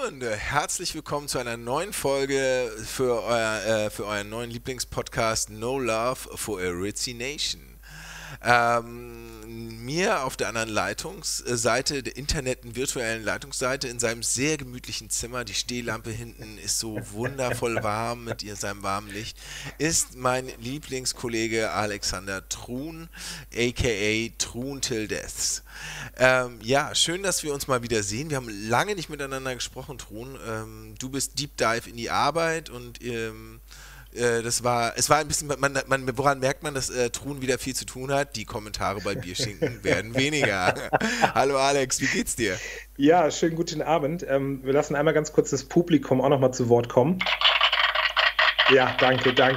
Freunde, herzlich willkommen zu einer neuen Folge für euren neuen Lieblingspodcast No Love for a Ritzy Nation. Mir auf der anderen Leitungsseite, der virtuellen Leitungsseite, in seinem sehr gemütlichen Zimmer, die Stehlampe hinten ist so wundervoll warm mit seinem warmen Licht, ist mein Lieblingskollege Alexander Truhn, a.k.a. Truhn till Death. Ja, schön, dass wir uns mal wieder sehen. Wir haben lange nicht miteinander gesprochen, Truhn. Du bist Deep Dive in die Arbeit und es war ein bisschen, woran merkt man, dass Truhn wieder viel zu tun hat? Die Kommentare bei Bierschinken werden weniger. Hallo Alex, wie geht's dir? Ja, schönen guten Abend. Wir lassen einmal ganz kurz das Publikum auch nochmal zu Wort kommen. Ja, danke. Das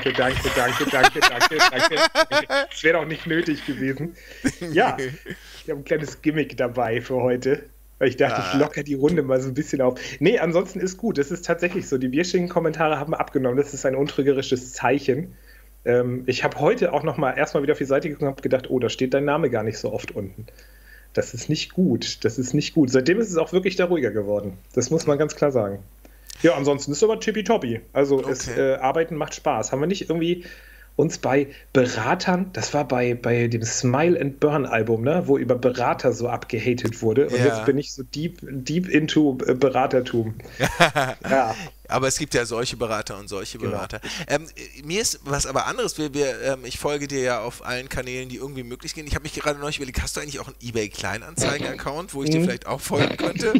wäre doch nicht nötig gewesen. Ja, ich habe ein kleines Gimmick dabei für heute. Weil ich dachte, ich locker die Runde mal so ein bisschen auf. Nee, ansonsten ist gut. Das ist tatsächlich so. Die Bierschinken-Kommentare haben abgenommen. Das ist ein untrügerisches Zeichen. Ich habe heute auch noch mal erstmal wieder auf die Seite geguckt und habe gedacht, oh, da steht dein Name gar nicht so oft unten. Das ist nicht gut. Seitdem ist es auch wirklich da ruhiger geworden. Das muss man ganz klar sagen. Ja, ansonsten ist es aber tippitoppi. Also okay. Arbeiten macht Spaß. Haben wir nicht irgendwie uns bei Beratern, das war bei dem Smile and Burn Album, ne, wo über Berater so abgehatet wurde. Und jetzt bin ich so deep into Beratertum. Ja. Aber es gibt ja solche Berater und solche Berater. Mir ist was aber anderes. Ich folge dir ja auf allen Kanälen, die irgendwie möglich gehen. Ich habe mich gerade neulich überlegt, hast du eigentlich auch einen eBay-Kleinanzeigen-Account, wo ich dir vielleicht auch folgen könnte?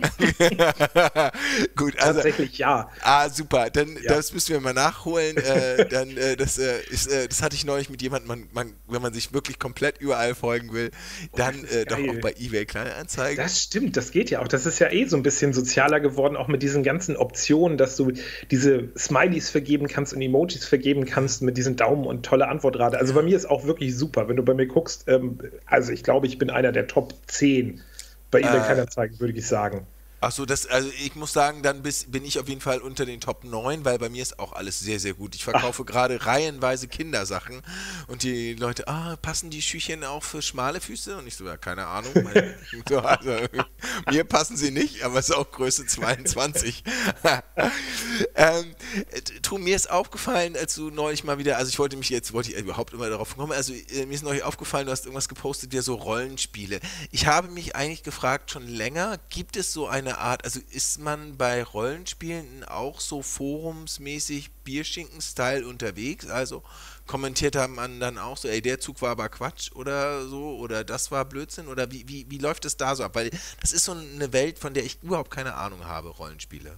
Gut, also, tatsächlich ja. Super. Dann das müssen wir mal nachholen. Das hatte ich neulich mit jemandem, wenn man sich wirklich komplett überall folgen will, dann doch auch bei eBay-Kleinanzeigen. Das stimmt, das geht ja auch. Das ist ja so ein bisschen sozialer geworden, auch mit diesen ganzen Optionen, dass du diese Smileys vergeben kannst und Emojis vergeben kannst mit diesen Daumen und tolle Antwortrate. Also bei mir ist auch wirklich super, wenn du bei mir guckst. Also ich glaube, ich bin einer der Top 10 bei eBay Kleinanzeigen, würde ich sagen. Achso, also ich muss sagen, dann bin ich auf jeden Fall unter den Top 9, weil bei mir ist auch alles sehr, sehr gut. Ich verkaufe gerade reihenweise Kindersachen und die Leute, passen die Schüchchen auch für schmale Füße? Und ich so, ja, keine Ahnung. Mir passen sie nicht, aber es ist auch Größe 22. Mir ist aufgefallen, als du neulich mal wieder, also wollte ich überhaupt immer darauf kommen, also mir ist neulich aufgefallen, du hast irgendwas gepostet, so Rollenspiele. Ich habe mich eigentlich gefragt, schon länger, gibt es so eine Art, also ist man bei Rollenspielen auch so forumsmäßig Bierschinken-Style unterwegs? Also kommentiert haben man dann auch so, der Zug war aber Quatsch oder so, oder das war Blödsinn, oder wie läuft es da so ab? Weil das ist so eine Welt, von der ich überhaupt keine Ahnung habe, Rollenspiele.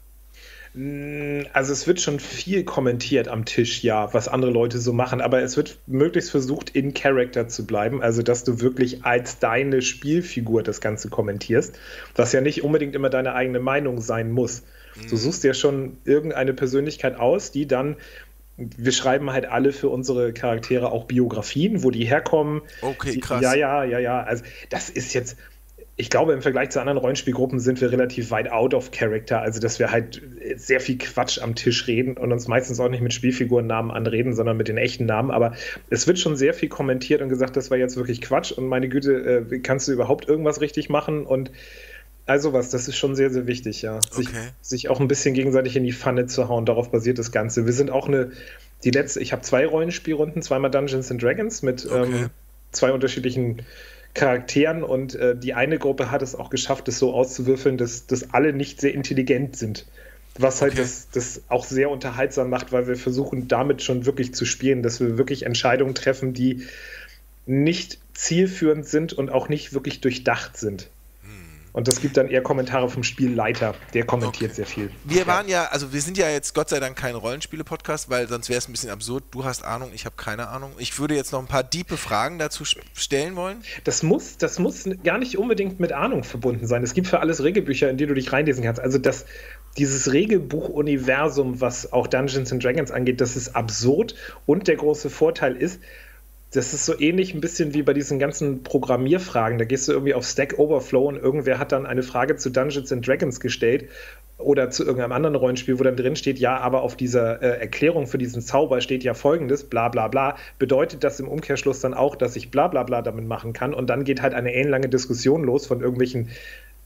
Also es wird schon viel kommentiert am Tisch, ja, was andere Leute so machen, aber es wird möglichst versucht, in Character zu bleiben, also dass du wirklich als deine Spielfigur das Ganze kommentierst, was ja nicht unbedingt immer deine eigene Meinung sein muss. Du suchst dir schon irgendeine Persönlichkeit aus, die dann, wir schreiben halt alle für unsere Charaktere auch Biografien, wo die herkommen. Okay, krass. Ja, also das ist jetzt... Ich glaube, im Vergleich zu anderen Rollenspielgruppen sind wir relativ weit out of character, also dass wir halt sehr viel Quatsch am Tisch reden und uns meistens auch nicht mit Spielfigurennamen anreden, sondern mit den echten Namen, aber es wird schon sehr viel kommentiert und gesagt, das war jetzt wirklich Quatsch und meine Güte, kannst du überhaupt irgendwas richtig machen und also das ist schon sehr, sehr wichtig, ja. Sich auch ein bisschen gegenseitig in die Pfanne zu hauen, darauf basiert das Ganze. Wir sind auch ich habe 2 Rollenspielrunden, zweimal Dungeons & Dragons mit 2 unterschiedlichen Charakteren und die eine Gruppe hat es auch geschafft, es so auszuwürfeln, dass alle nicht sehr intelligent sind. Was halt das auch sehr unterhaltsam macht, weil wir versuchen damit schon wirklich zu spielen, dass wir wirklich Entscheidungen treffen, die nicht zielführend sind und auch nicht wirklich durchdacht sind. Und das gibt dann eher Kommentare vom Spielleiter, der kommentiert sehr viel. Wir sind ja jetzt Gott sei Dank kein Rollenspiele-Podcast, weil sonst wäre es ein bisschen absurd. Du hast Ahnung, ich habe keine Ahnung. Ich würde jetzt noch ein paar diepe Fragen dazu stellen wollen. Das muss gar nicht unbedingt mit Ahnung verbunden sein. Es gibt für alles Regelbücher, in die du dich reinlesen kannst. Also dieses Regelbuch-Universum, was auch Dungeons & Dragons angeht, das ist absurd und der große Vorteil ist, das ist so ähnlich ein bisschen wie bei diesen ganzen Programmierfragen. Da gehst du irgendwie auf Stack Overflow und irgendwer hat dann eine Frage zu Dungeons & Dragons gestellt oder zu irgendeinem anderen Rollenspiel, wo dann drin steht, ja, aber auf dieser Erklärung für diesen Zauber steht ja Folgendes, bla bla bla. Bedeutet das im Umkehrschluss dann auch, dass ich bla bla bla damit machen kann? Und dann geht halt eine ellenlange Diskussion los von irgendwelchen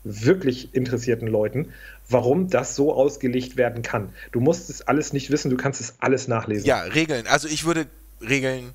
wirklich interessierten Leuten, warum das so ausgelegt werden kann. Du musst es alles nicht wissen, du kannst es alles nachlesen. Ja, Regeln. Also ich würde Regeln,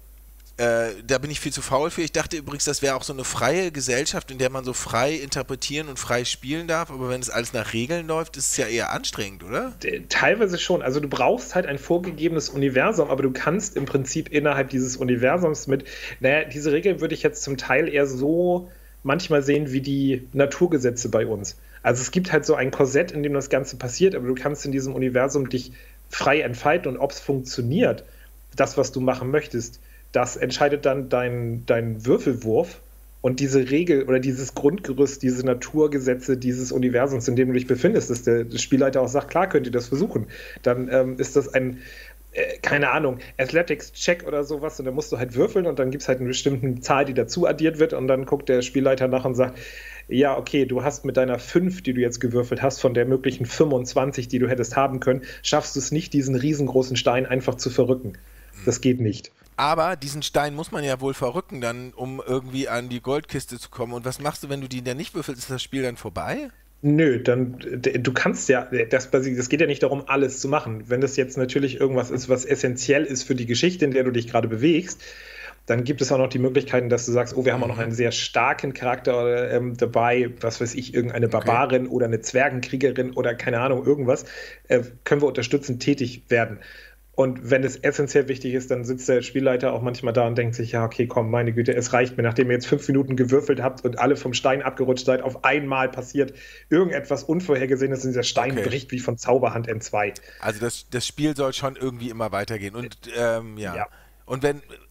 da bin ich viel zu faul für. Ich dachte übrigens, das wäre auch so eine freie Gesellschaft, in der man so frei interpretieren und frei spielen darf, aber wenn es alles nach Regeln läuft, ist es ja eher anstrengend, oder? Teilweise schon. Also du brauchst halt ein vorgegebenes Universum, aber du kannst im Prinzip innerhalb dieses Universums diese Regeln würde ich jetzt zum Teil eher so manchmal sehen wie die Naturgesetze bei uns. Also es gibt halt so ein Korsett, in dem das Ganze passiert, aber du kannst in diesem Universum dich frei entfalten und ob es funktioniert, das, was du machen möchtest, das entscheidet dann dein Würfelwurf und diese Regel oder dieses Grundgerüst, diese Naturgesetze dieses Universums, in dem du dich befindest, dass der Spielleiter auch sagt, klar könnt ihr das versuchen. Dann ist das ein, keine Ahnung, Athletics-Check oder sowas und dann musst du halt würfeln und dann gibt es halt eine bestimmte Zahl, die dazu addiert wird und dann guckt der Spielleiter nach und sagt, ja, okay, du hast mit deiner 5, die du jetzt gewürfelt hast, von der möglichen 25, die du hättest haben können, schaffst du es nicht, diesen riesengroßen Stein einfach zu verrücken. Das geht nicht. Aber diesen Stein muss man ja wohl verrücken, dann, um irgendwie an die Goldkiste zu kommen. Und was machst du, wenn du die dann nicht würfelst? Ist das Spiel dann vorbei? Nö, du kannst ja, das geht ja nicht darum, alles zu machen. Wenn das jetzt natürlich irgendwas ist, was essentiell ist für die Geschichte, in der du dich gerade bewegst, dann gibt es auch noch die Möglichkeiten, dass du sagst, oh, wir haben auch noch einen sehr starken Charakter dabei, was weiß ich, irgendeine Barbarin oder eine Zwergenkriegerin oder keine Ahnung, irgendwas, können wir unterstützend tätig werden. Und wenn es essentiell wichtig ist, dann sitzt der Spielleiter auch manchmal da und denkt sich, ja, okay, komm, meine Güte, es reicht mir, nachdem ihr jetzt 5 Minuten gewürfelt habt und alle vom Stein abgerutscht seid, auf einmal passiert irgendetwas Unvorhergesehenes und dieser Stein bricht wie von Zauberhand in 2. Also das Spiel soll schon irgendwie immer weitergehen. Und ja. Und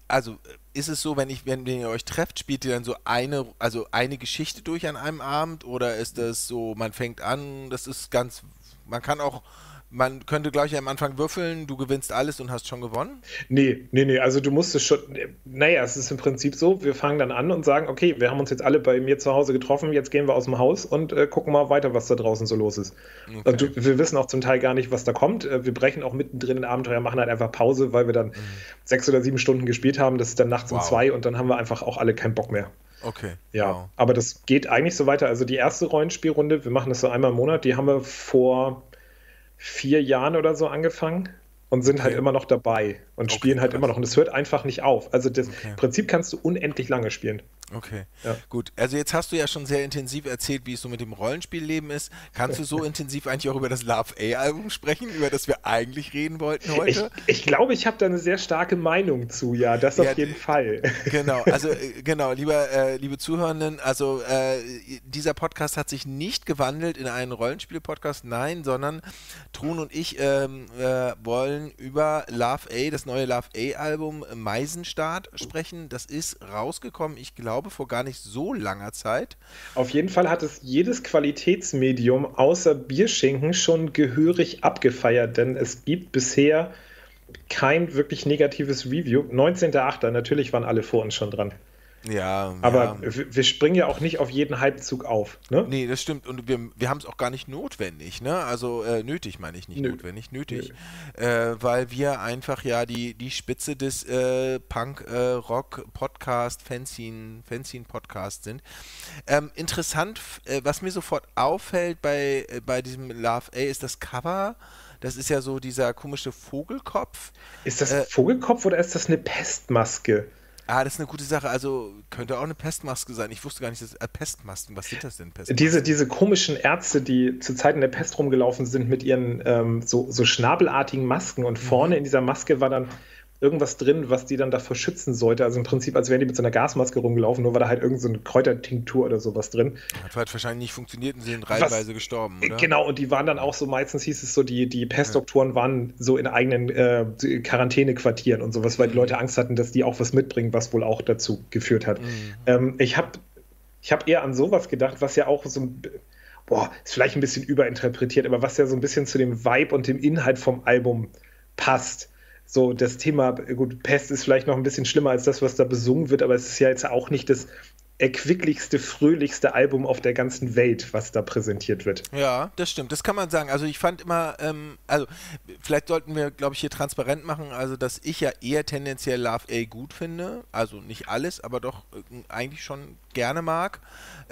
ist es so, wenn ihr euch trefft, spielt ihr dann so eine Geschichte durch an einem Abend oder ist das so, man fängt an, man könnte gleich am Anfang würfeln, du gewinnst alles und hast schon gewonnen? Nee, also du musst es schon, es ist im Prinzip so, wir fangen dann an und sagen, okay, wir haben uns jetzt alle bei mir zu Hause getroffen, jetzt gehen wir aus dem Haus und gucken mal weiter, was da draußen so los ist. Okay. Und wir wissen auch zum Teil gar nicht, was da kommt. Wir brechen auch mittendrin in Abenteuer, machen halt einfach Pause, weil wir dann 6 oder 7 Stunden gespielt haben, das ist dann nachts um 2 und dann haben wir einfach auch alle keinen Bock mehr. Okay. Ja, wow. Aber das geht eigentlich so weiter. Also die erste Rollenspielrunde, wir machen das so einmal im Monat, die haben wir vor 4 Jahren oder so angefangen und sind halt immer noch dabei und spielen halt immer noch. Und es hört einfach nicht auf. Also im Prinzip kannst du unendlich lange spielen. Okay, gut. Also jetzt hast du ja schon sehr intensiv erzählt, wie es so mit dem Rollenspielleben ist. Kannst du so intensiv eigentlich auch über das Love-A-Album sprechen, über das wir eigentlich reden wollten heute? Ich glaube, ich habe da eine sehr starke Meinung zu, das auf jeden Fall. Genau, liebe Zuhörenden, also dieser Podcast hat sich nicht gewandelt in einen Rollenspiel-Podcast, nein, sondern Trun und ich wollen über Love-A, das neue Love-A-Album Meisenstadt sprechen. Das ist rausgekommen, ich glaube, vor gar nicht so langer Zeit. Auf jeden Fall hat es jedes Qualitätsmedium außer Bierschinken schon gehörig abgefeiert, denn es gibt bisher kein wirklich negatives Review. 19.08. natürlich waren alle vor uns schon dran. Ja. Aber wir springen ja auch nicht auf jeden Hypezug auf. Ne? Nee, das stimmt. Und wir haben es auch gar nicht notwendig. Ne? Also nötig meine ich nicht. Notwendig, nötig. Weil wir einfach die Spitze des Punk-Rock-Podcast, Fanzine-Podcast sind. Interessant, was mir sofort auffällt bei diesem Love-A ist das Cover. Das ist ja so dieser komische Vogelkopf. Ist das Vogelkopf oder ist das eine Pestmaske? Das ist eine gute Sache. Also könnte auch eine Pestmaske sein. Ich wusste gar nicht, dass Pestmasken, was sind das denn? Diese komischen Ärzte, die zu Zeiten der Pest rumgelaufen sind mit ihren so schnabelartigen Masken und vorne in dieser Maske war dann irgendwas drin, was die dann davor schützen sollte. Also im Prinzip, als wären die mit so einer Gasmaske rumgelaufen, nur war da halt irgend so eine Kräutertinktur oder sowas drin. Hat halt wahrscheinlich nicht funktioniert und sind reihenweise gestorben, oder? Genau, und die waren dann auch so, meistens hieß es so, die Pestdoktoren waren so in eigenen Quarantänequartieren und sowas, weil die Leute Angst hatten, dass die auch was mitbringen, was wohl auch dazu geführt hat. Ich hab eher an sowas gedacht, was ja auch so ist vielleicht ein bisschen überinterpretiert, aber was ja so ein bisschen zu dem Vibe und dem Inhalt vom Album passt. So, das Thema, gut, Pest ist vielleicht noch ein bisschen schlimmer als das, was da besungen wird, aber es ist ja jetzt auch nicht das erquicklichste, fröhlichste Album auf der ganzen Welt, was da präsentiert wird. Ja, das stimmt, das kann man sagen. Also ich fand immer, also vielleicht sollten wir, glaube ich, hier transparent machen, also dass ich ja eher tendenziell Love A gut finde, also nicht alles, aber doch eigentlich schon gerne mag.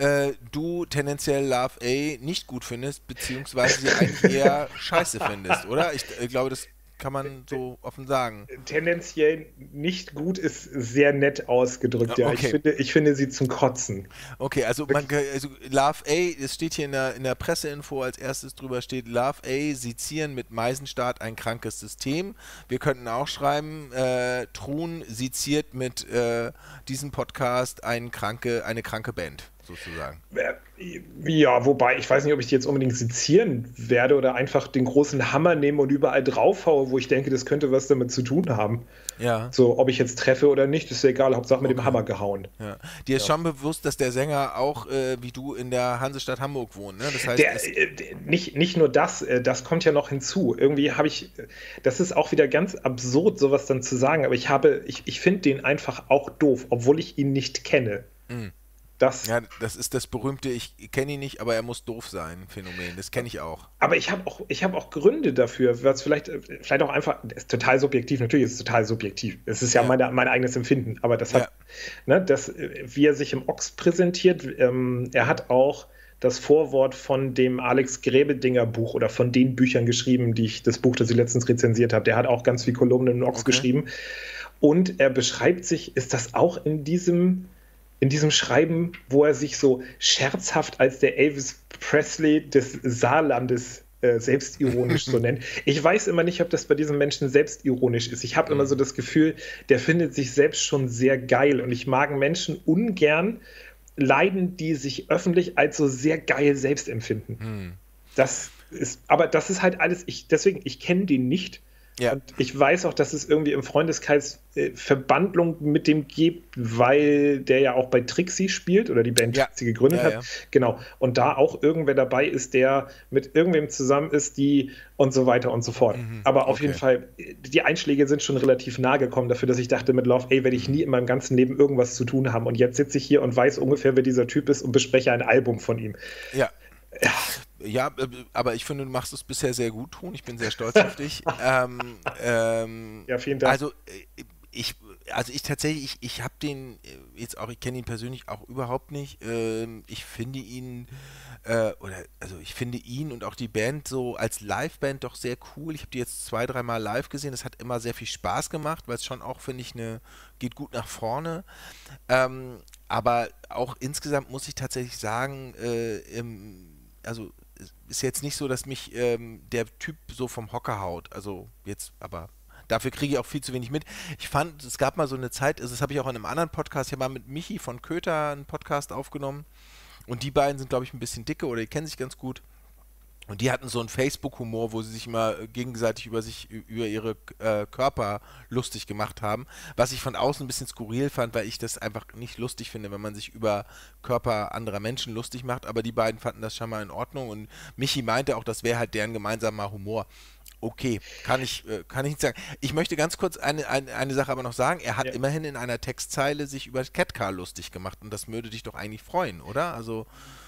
Du tendenziell Love A nicht gut findest, beziehungsweise sie eigentlich eher scheiße findest, oder? Ich glaube, das kann man so offen sagen. Tendenziell nicht gut ist sehr nett ausgedrückt, ja. Okay. Ich finde sie zum Kotzen. Okay, also Love A, es steht hier in der Presseinfo als erstes drüber steht, Love A sezieren mit Meisenstaat ein krankes System. Wir könnten auch schreiben, Truhn seziert mit diesem Podcast eine kranke Band, sozusagen. Ja, wobei, ich weiß nicht, ob ich die jetzt unbedingt sezieren werde oder einfach den großen Hammer nehmen und überall draufhaue, wo ich denke, das könnte was damit zu tun haben. Ja. So, ob ich jetzt treffe oder nicht, ist ja egal, Hauptsache mit dem Hammer gehauen. Ja. Dir ist schon bewusst, dass der Sänger auch, wie du, in der Hansestadt Hamburg wohnt, ne? Das heißt, nicht nur das, das kommt ja noch hinzu. Irgendwie habe ich, das ist auch wieder ganz absurd, sowas dann zu sagen, aber ich finde den einfach auch doof, obwohl ich ihn nicht kenne. Mhm. Ja, das ist das berühmte, ich kenne ihn nicht, aber er muss doof sein, Phänomen. Das kenne ich auch. Aber ich hab auch Gründe dafür, was vielleicht auch einfach, das ist total subjektiv, natürlich ist es total subjektiv. Es ist ja mein eigenes Empfinden, aber das hat, wie er sich im Ochs präsentiert, er hat auch das Vorwort von dem Alex Gräbedinger Buch oder von den Büchern geschrieben, das Buch, das ich letztens rezensiert habe. Der hat auch ganz viel Kolumnen im Ochs geschrieben. Und er beschreibt sich, ist das auch in diesem Schreiben, wo er sich so scherzhaft als der Elvis Presley des Saarlandes selbstironisch so nennt. Ich weiß immer nicht, ob das bei diesem Menschen selbstironisch ist. Ich habe immer so das Gefühl, der findet sich selbst schon sehr geil und ich mag Menschen ungern leiden, die sich öffentlich als so sehr geil selbst empfinden. Aber das ist halt alles, ich kenne den nicht. Ja. Und ich weiß auch, dass es irgendwie im Freundeskreis Verbandlung mit dem gibt, weil der ja auch bei Trixie spielt oder die Band Trixie gegründet hat. Ja. Genau. Und da auch irgendwer dabei ist, der mit irgendwem zusammen ist, die und so weiter und so fort. Aber auf jeden Fall, die Einschläge sind schon relativ nahe gekommen dafür, dass ich dachte, mit Love A werde ich nie in meinem ganzen Leben irgendwas zu tun haben. Und jetzt sitze ich hier und weiß ungefähr, wer dieser Typ ist und bespreche ein Album von ihm. Ja. Ja, aber ich finde, du machst es bisher sehr gut, Ton. Ich bin sehr stolz auf dich. Ja, vielen Dank. Also ich tatsächlich, ich habe den jetzt auch, ich kenne ihn persönlich auch überhaupt nicht. Ich finde ihn ich finde ihn und auch die Band so als Liveband doch sehr cool. Ich habe die jetzt 2-3 Mal live gesehen. Das hat immer sehr viel Spaß gemacht, weil es schon auch, finde ich, geht gut nach vorne. Aber auch insgesamt muss ich tatsächlich sagen, also ist jetzt nicht so, dass mich der Typ so vom Hocker haut. Also jetzt, aber dafür kriege ich auch viel zu wenig mit. Ich fand, es gab mal so eine Zeit, das habe ich auch in einem anderen Podcast, ich habe mal mit Michi von Köter einen Podcast aufgenommen und die beiden sind, glaube ich, ein bisschen dicke oder die kennen sich ganz gut. Und die hatten so einen Facebook-Humor, wo sie sich immer gegenseitig über ihre Körper lustig gemacht haben, was ich von außen ein bisschen skurril fand, weil ich das einfach nicht lustig finde, wenn man sich über Körper anderer Menschen lustig macht, aber die beiden fanden das schon mal in Ordnung und Michi meinte auch, das wäre halt deren gemeinsamer Humor. Okay, kann ich nicht sagen. Ich möchte ganz kurz eine Sache aber noch sagen. Er hat immerhin in einer Textzeile sich über Catcar lustig gemacht und das würde dich doch eigentlich freuen, oder? Also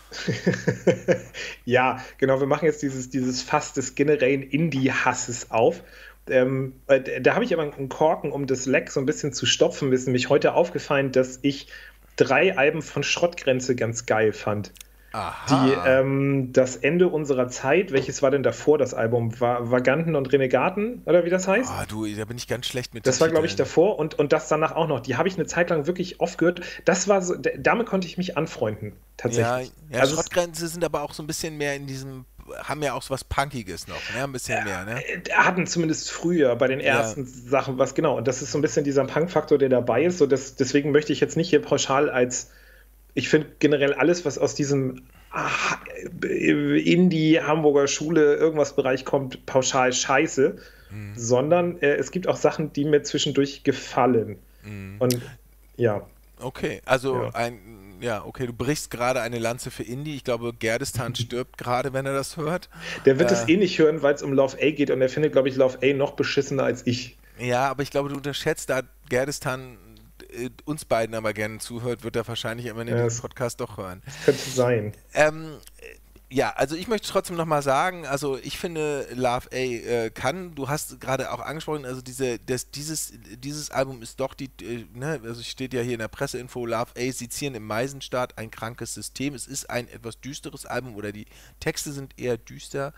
ja, genau, wir machen jetzt dieses Fass des generellen Indie-Hasses auf. Da habe ich aber einen Korken, um das Leck so ein bisschen zu stopfen. Mir ist nämlich heute aufgefallen, dass ich 3 Alben von Schrottgrenze ganz geil fand. Aha. Das Ende unserer Zeit, welches war denn davor das Album? Vaganten und Renegaten, oder wie das heißt? Da bin ich ganz schlecht mit. Das war, glaube ich, davor und das danach auch noch. Die habe ich eine Zeit lang wirklich oft gehört. Das war so, damit konnte ich mich anfreunden, tatsächlich. Ja, also Schrottgrenze sind aber auch so ein bisschen mehr in diesem, haben ja auch so was Punkiges noch, ne? Ein bisschen mehr, ne? Hatten zumindest früher bei den ersten Sachen was, genau. Und das ist so ein bisschen dieser Punk-Faktor, der dabei ist. So deswegen möchte ich jetzt nicht hier pauschal ich finde generell alles, was aus diesem Indie-Hamburger Schule irgendwas Bereich kommt, pauschal scheiße, sondern es gibt auch Sachen, die mir zwischendurch gefallen. Und ja. Okay, also okay, du brichst gerade eine Lanze für Indie. Ich glaube, Gerdestan stirbt gerade, wenn er das hört. Der wird es nicht hören, weil es um Love A geht und er findet, glaube ich, Love A noch beschissener als ich. Ja, aber ich glaube, du unterschätzt, da Gerdestan uns beiden aber gerne zuhört, wird er wahrscheinlich am Ende diesen Podcast doch hören. Könnte sein. Ja, also ich möchte trotzdem nochmal sagen, also ich finde Love A kann, du hast gerade auch angesprochen, also dieses Album ist doch also steht ja hier in der Presseinfo, Love A, Sezieren im Meisenstaat, ein krankes System. Es ist ein etwas düsteres Album oder die Texte sind eher düster.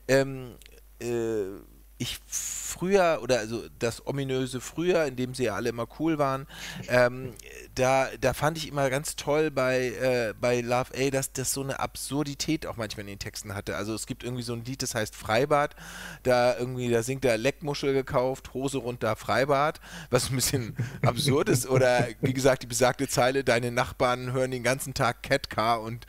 Also das ominöse Früher, in dem sie ja alle immer cool waren, da fand ich immer ganz toll bei Love A, dass das so eine Absurdität auch manchmal in den Texten hatte. Also es gibt irgendwie so ein Lied, das heißt Freibad, da singt er Leckmuschel gekauft, Hose runter, Freibad, was ein bisschen absurd ist. Oder wie gesagt, die besagte Zeile, deine Nachbarn hören den ganzen Tag Catcar und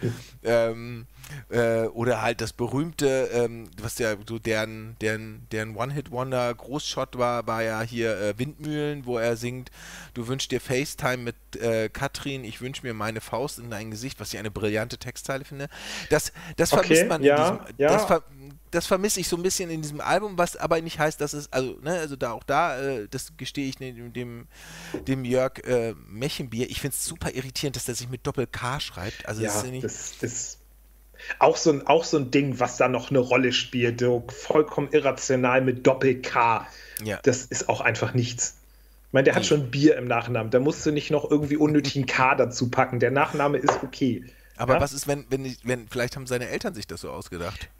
oder halt das berühmte, was ja so deren One-Hit-Wonder Großshot war ja hier Windmühlen, wo er singt, du wünschst dir FaceTime mit Katrin, ich wünsche mir meine Faust in dein Gesicht, was ich eine brillante Textzeile finde. Das vermisst man in diesem, das vermisse ich so ein bisschen in diesem Album, was aber nicht heißt, dass es, das gestehe ich dem Jörg Mechenbier, ich finde es super irritierend, dass der sich mit Doppel-K schreibt. Also das ist auch so ein Ding, was da noch eine Rolle spielt, so vollkommen irrational mit Doppel-K. Ja. Das ist auch einfach nichts. Ich meine, der hat schon Bier im Nachnamen, da musst du nicht noch irgendwie unnötigen K dazu packen. Der Nachname ist okay. Aber was ist, wenn vielleicht haben seine Eltern sich das so ausgedacht?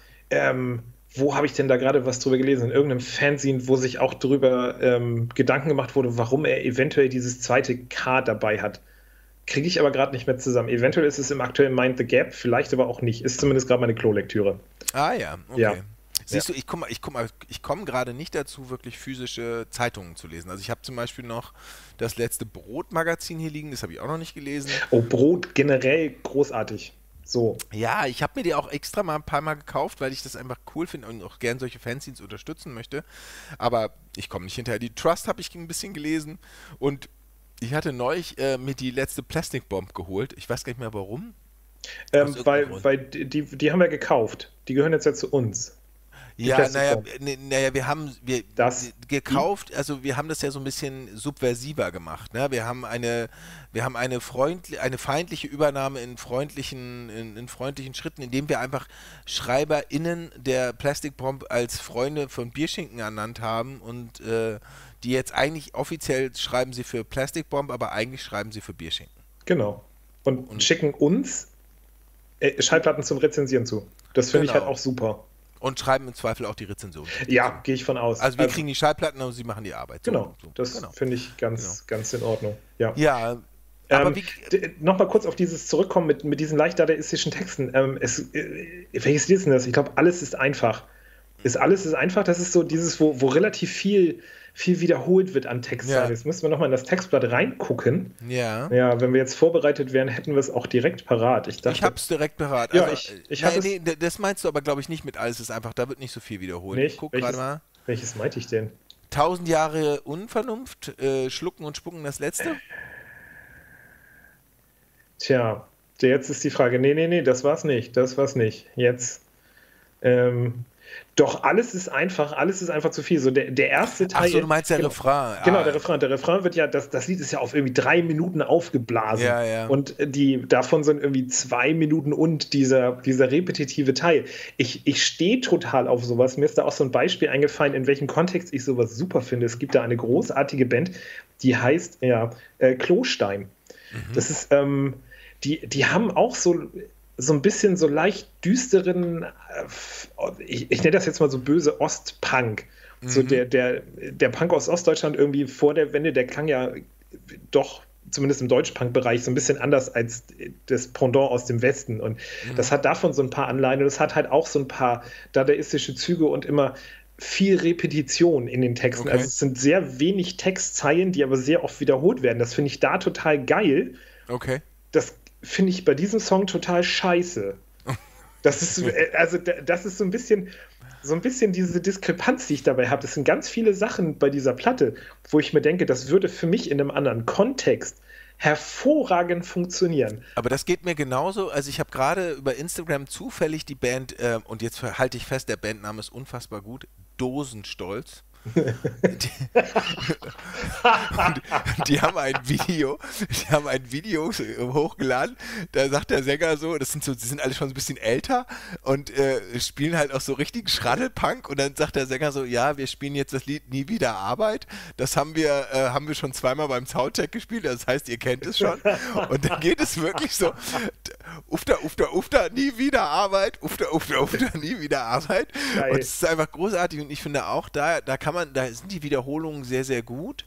Wo habe ich denn da gerade was drüber gelesen? In irgendeinem Fanzine, wo sich auch drüber Gedanken gemacht wurde, warum er eventuell dieses zweite K dabei hat. Kriege ich aber gerade nicht mehr zusammen. Eventuell ist es im aktuellen Mind the Gap, vielleicht aber auch nicht. Ist zumindest gerade meine Klolektüre. Ah ja, okay. Ja. Siehst du, ich komme gerade nicht dazu, wirklich physische Zeitungen zu lesen. Also ich habe zum Beispiel noch das letzte Brot-Magazin hier liegen, das habe ich auch noch nicht gelesen. Oh, Brot generell großartig. So. Ja, ich habe mir die auch extra mal ein paar Mal gekauft, weil ich das einfach cool finde und auch gern solche Fanzines unterstützen möchte. Aber ich komme nicht hinterher. Die Trust habe ich ein bisschen gelesen und ich hatte neulich mir die letzte Plastic Bomb geholt. Ich weiß gar nicht mehr warum. Weil die haben wir gekauft. Die gehören jetzt ja zu uns. Ja, wir haben gekauft, also wir haben das ja so ein bisschen subversiver gemacht. Ne? Wir haben eine feindliche Übernahme in freundlichen Schritten, indem wir einfach SchreiberInnen der Plastic Bomb als Freunde von Bierschinken ernannt haben und die jetzt eigentlich offiziell schreiben sie für Plastic Bomb, aber eigentlich schreiben sie für Bierschinken. Genau. Und schicken uns Schallplatten zum Rezensieren zu. Das finde ich halt auch super. Und schreiben im Zweifel auch die Rezension. Ja, gehe ich von aus. Also wir kriegen die Schallplatten und sie machen die Arbeit. Genau, das finde ich ganz in Ordnung. Ja. Aber nochmal kurz auf dieses zurückkommen mit diesen leicht dadaistischen Texten. Welches Lied ist denn das? Ich glaube, alles ist einfach. Alles ist einfach, das ist so dieses, wo relativ viel wiederholt wird an Textzeilen. Ja. Jetzt müssen wir nochmal in das Textblatt reingucken. Ja. Ja, wenn wir jetzt vorbereitet wären, hätten wir es auch direkt parat. Ich hab's direkt parat. Ja, also, das meinst du aber, glaube ich, nicht mit alles ist einfach. Da wird nicht so viel wiederholt. Nicht? Ich guck gerade mal. Welches meinte ich denn? 1000 Jahre Unvernunft, Schlucken und Spucken das letzte? Tja, jetzt ist die Frage. Nee, das war's nicht. Jetzt, doch, alles ist einfach zu viel. So der erste Teil. Ach so, du meinst der Refrain. Genau, der Refrain. Der Refrain wird ja, das Lied ist ja auf irgendwie 3 Minuten aufgeblasen. Ja. Und davon sind irgendwie 2 Minuten und dieser repetitive Teil. Ich stehe total auf sowas. Mir ist da auch so ein Beispiel eingefallen, in welchem Kontext ich sowas super finde. Es gibt da eine großartige Band, die heißt Klostein. Mhm. Das ist, die haben auch so ein bisschen so leicht düsteren, ich nenne das jetzt mal so böse Ostpunk. Mhm. So der Punk aus Ostdeutschland irgendwie vor der Wende, der klang ja doch zumindest im Deutschpunk-Bereich so ein bisschen anders als das Pendant aus dem Westen. Und das hat davon so ein paar Anleihen und es hat halt auch so ein paar dadaistische Züge und immer viel Repetition in den Texten. Okay. Also es sind sehr wenig Textzeilen, die aber sehr oft wiederholt werden. Das finde ich da total geil. Okay. Das finde ich bei diesem Song total scheiße. Das ist so ein bisschen diese Diskrepanz, die ich dabei habe. Es sind ganz viele Sachen bei dieser Platte, wo ich mir denke, das würde für mich in einem anderen Kontext hervorragend funktionieren. Aber das geht mir genauso. Also ich habe gerade über Instagram zufällig die Band, und jetzt halte ich fest, der Bandname ist unfassbar gut, Dosenstolz. Die, und die haben ein Video hochgeladen, da sagt der Sänger so, die sind alle schon so ein bisschen älter und spielen halt auch so richtigen Schraddelpunk und dann sagt der Sänger so, ja, wir spielen jetzt das Lied Nie wieder Arbeit, das haben wir schon zweimal beim Soundcheck gespielt, das heißt, ihr kennt es schon und dann geht es wirklich so, ufter, ufter, ufter, nie wieder Arbeit, ufter, ufter, ufter, nie wieder Arbeit. Geil. Und es ist einfach großartig und ich finde auch, da sind die Wiederholungen sehr, sehr gut.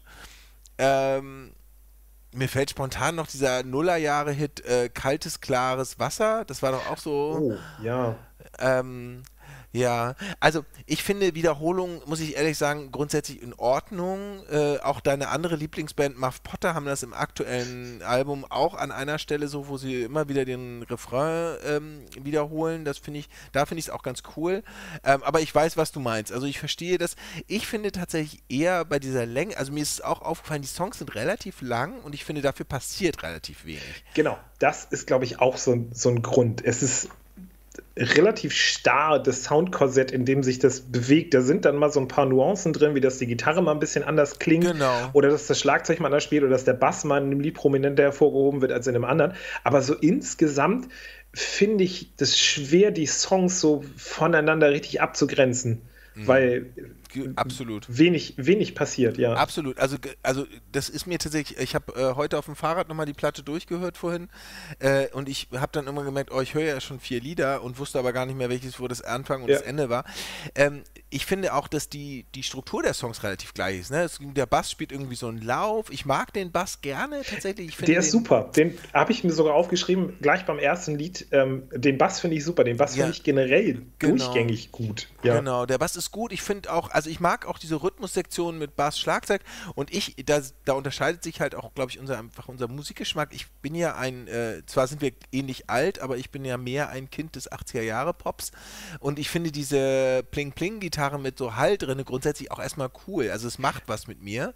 Mir fällt spontan noch dieser Nullerjahre-Hit Kaltes, klares Wasser. Das war doch auch so. Oh, ja. Ähm, ja, also ich finde Wiederholungen, muss ich ehrlich sagen, grundsätzlich in Ordnung. Auch deine andere Lieblingsband Muff Potter haben das im aktuellen Album auch an einer Stelle so, wo sie immer wieder den Refrain wiederholen. Da finde ich es auch ganz cool. Aber ich weiß, was du meinst. Also ich verstehe das. Ich finde tatsächlich eher bei dieser Länge, also mir ist es auch aufgefallen, die Songs sind relativ lang und ich finde, dafür passiert relativ wenig. Genau, das ist, glaube ich, auch so ein Grund. Es ist relativ starr, das Soundkorsett, in dem sich das bewegt. Da sind dann mal so ein paar Nuancen drin, wie dass die Gitarre mal ein bisschen anders klingt Genau. oder dass das Schlagzeug mal anders spielt oder dass der Bass mal in einem Lied prominenter hervorgehoben wird als in einem anderen. Aber so insgesamt finde ich das schwer, die Songs so voneinander richtig abzugrenzen, weil Absolut. wenig passiert, ja. Absolut. Also das ist mir tatsächlich, ich habe heute auf dem Fahrrad nochmal die Platte durchgehört vorhin und ich habe dann immer gemerkt, oh, ich höre ja schon 4 Lieder und wusste aber gar nicht mehr, wo das Anfang und das Ende war. Ich finde auch, dass die Struktur der Songs relativ gleich ist. Ne? Der Bass spielt irgendwie so einen Lauf. Ich mag den Bass gerne tatsächlich. Der ist super. Den habe ich mir sogar aufgeschrieben, gleich beim ersten Lied. Den Bass finde ich super. Den Bass finde ich generell durchgängig gut. Ja. Genau, der Bass ist gut. Ich finde auch, also ich mag auch diese Rhythmussektion mit Bass, Schlagzeug und da unterscheidet sich halt auch, glaube ich, unser Musikgeschmack. Ich bin ja zwar sind wir ähnlich alt, aber ich bin ja mehr ein Kind des 80er-Jahre-Pops und ich finde diese Pling-Pling-Gitarre mit so Hall drin grundsätzlich auch erstmal cool. Also es macht was mit mir.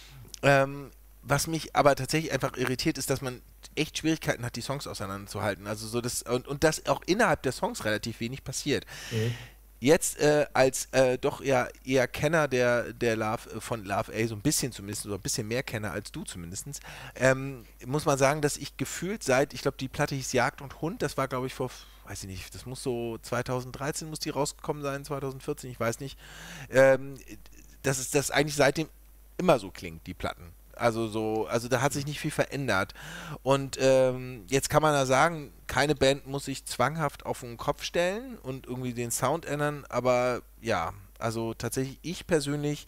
Was mich aber tatsächlich einfach irritiert, ist, dass man echt Schwierigkeiten hat, die Songs auseinanderzuhalten. Also so und dass auch innerhalb der Songs relativ wenig passiert. Mhm. Jetzt als doch ja eher Kenner von Love A, so ein bisschen zumindest, so ein bisschen mehr Kenner als du zumindest, muss man sagen, dass ich gefühlt ich glaube, die Platte hieß Jagd und Hund, das war, glaube ich, weiß ich nicht, das muss so 2013 muss die rausgekommen sein, 2014, ich weiß nicht, dass das eigentlich seitdem immer so klingt, die Platten. Also da hat sich nicht viel verändert. Und jetzt kann man ja sagen, keine Band muss sich zwanghaft auf den Kopf stellen und irgendwie den Sound ändern, aber ja, also tatsächlich ich persönlich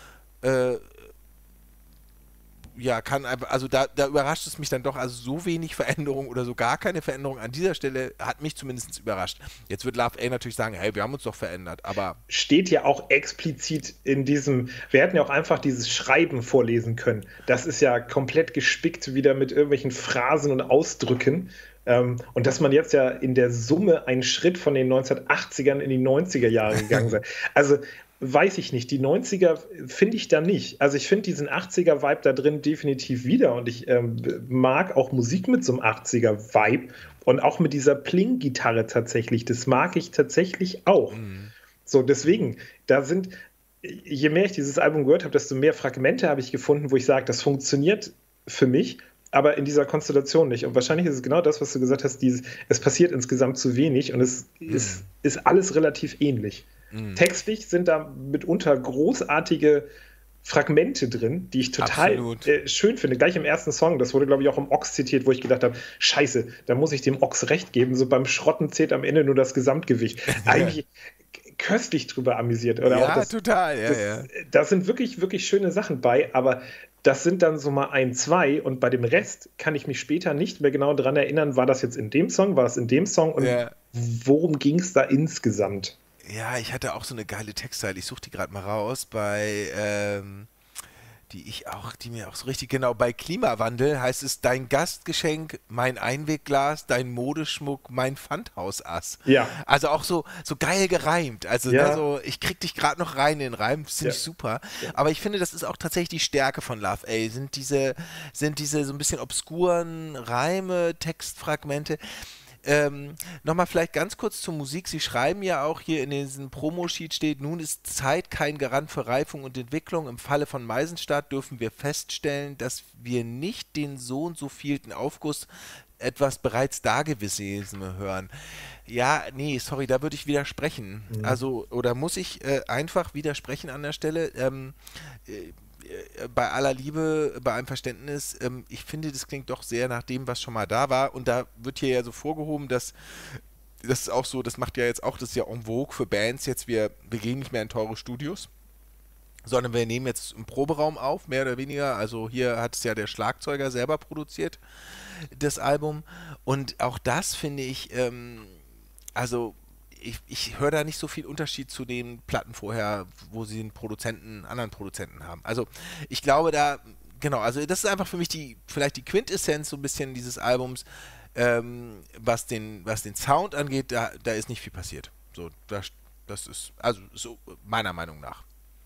ja, da überrascht es mich dann doch, also so wenig Veränderung oder so gar keine Veränderung an dieser Stelle hat mich zumindest überrascht. Jetzt wird Love A natürlich sagen, hey, wir haben uns doch verändert, aber... Steht ja auch explizit in diesem, wir hätten ja auch einfach dieses Schreiben vorlesen können. Das ist ja komplett gespickt wieder mit irgendwelchen Phrasen und Ausdrücken. Und dass man jetzt ja in der Summe einen Schritt von den 1980ern in die 90er Jahre gegangen sei. Also weiß ich nicht. Die 90er finde ich da nicht. Also ich finde diesen 80er-Vibe da drin definitiv wieder und ich mag auch Musik mit so einem 80er-Vibe und auch mit dieser Pling-Gitarre tatsächlich. Das mag ich tatsächlich auch. Mhm. So, deswegen, je mehr ich dieses Album gehört habe, desto mehr Fragmente habe ich gefunden, wo ich sage, das funktioniert für mich, aber in dieser Konstellation nicht. Und wahrscheinlich ist es genau das, was du gesagt hast, es passiert insgesamt zu wenig und es ist alles relativ ähnlich. Textlich sind da mitunter großartige Fragmente drin, die ich total schön finde. Gleich im ersten Song, das wurde, glaube ich, auch im Ochs zitiert, wo ich gedacht habe, scheiße, da muss ich dem Ochs recht geben, so beim Schrotten zählt am Ende nur das Gesamtgewicht. Eigentlich köstlich drüber amüsiert. Oder ja, auch total. Ja. Da sind wirklich, wirklich schöne Sachen bei, aber das sind dann so mal 1, 2 und bei dem Rest kann ich mich später nicht mehr genau daran erinnern, war das jetzt in dem Song, war es in dem Song und worum ging es da insgesamt? Ja, ich hatte auch so eine geile Textzeile, ich suche die gerade mal raus, die mir auch so richtig genau, bei Klimawandel heißt es, dein Gastgeschenk, mein Einwegglas, dein Modeschmuck, mein Pfandhausass. Ja. Also auch so geil gereimt, also ich krieg dich gerade noch rein in den Reim, das finde ich super, aber ich finde, das ist auch tatsächlich die Stärke von Love A, sind diese so ein bisschen obskuren Reime, Textfragmente. Nochmal vielleicht ganz kurz zur Musik. Sie schreiben ja auch hier in diesem Promo-Sheet steht, nun ist Zeit kein Garant für Reifung und Entwicklung. Im Falle von Meisenstadt dürfen wir feststellen, dass wir nicht den so und so vielten Aufguss etwas bereits Dagewesene hören. Ja, nee, sorry, da würde ich widersprechen. Also, oder muss ich einfach widersprechen an der Stelle? Bei aller Liebe, bei allem Verständnis, ich finde, das klingt doch sehr nach dem, was schon mal da war. Und da wird hier ja so vorgehoben, dass das ist auch so, das macht ja jetzt auch, das ist ja en vogue für Bands jetzt, wir gehen nicht mehr in teure Studios, sondern wir nehmen jetzt im Proberaum auf, mehr oder weniger. Also hier hat es ja der Schlagzeuger selber produziert, das Album. Und auch das finde ich, also ich höre da nicht so viel Unterschied zu den Platten vorher, wo sie einen anderen Produzenten haben. Also ich glaube da, genau, also das ist einfach für mich vielleicht die Quintessenz so ein bisschen dieses Albums, was den Sound angeht, da ist nicht viel passiert. So, das ist, also so meiner Meinung nach.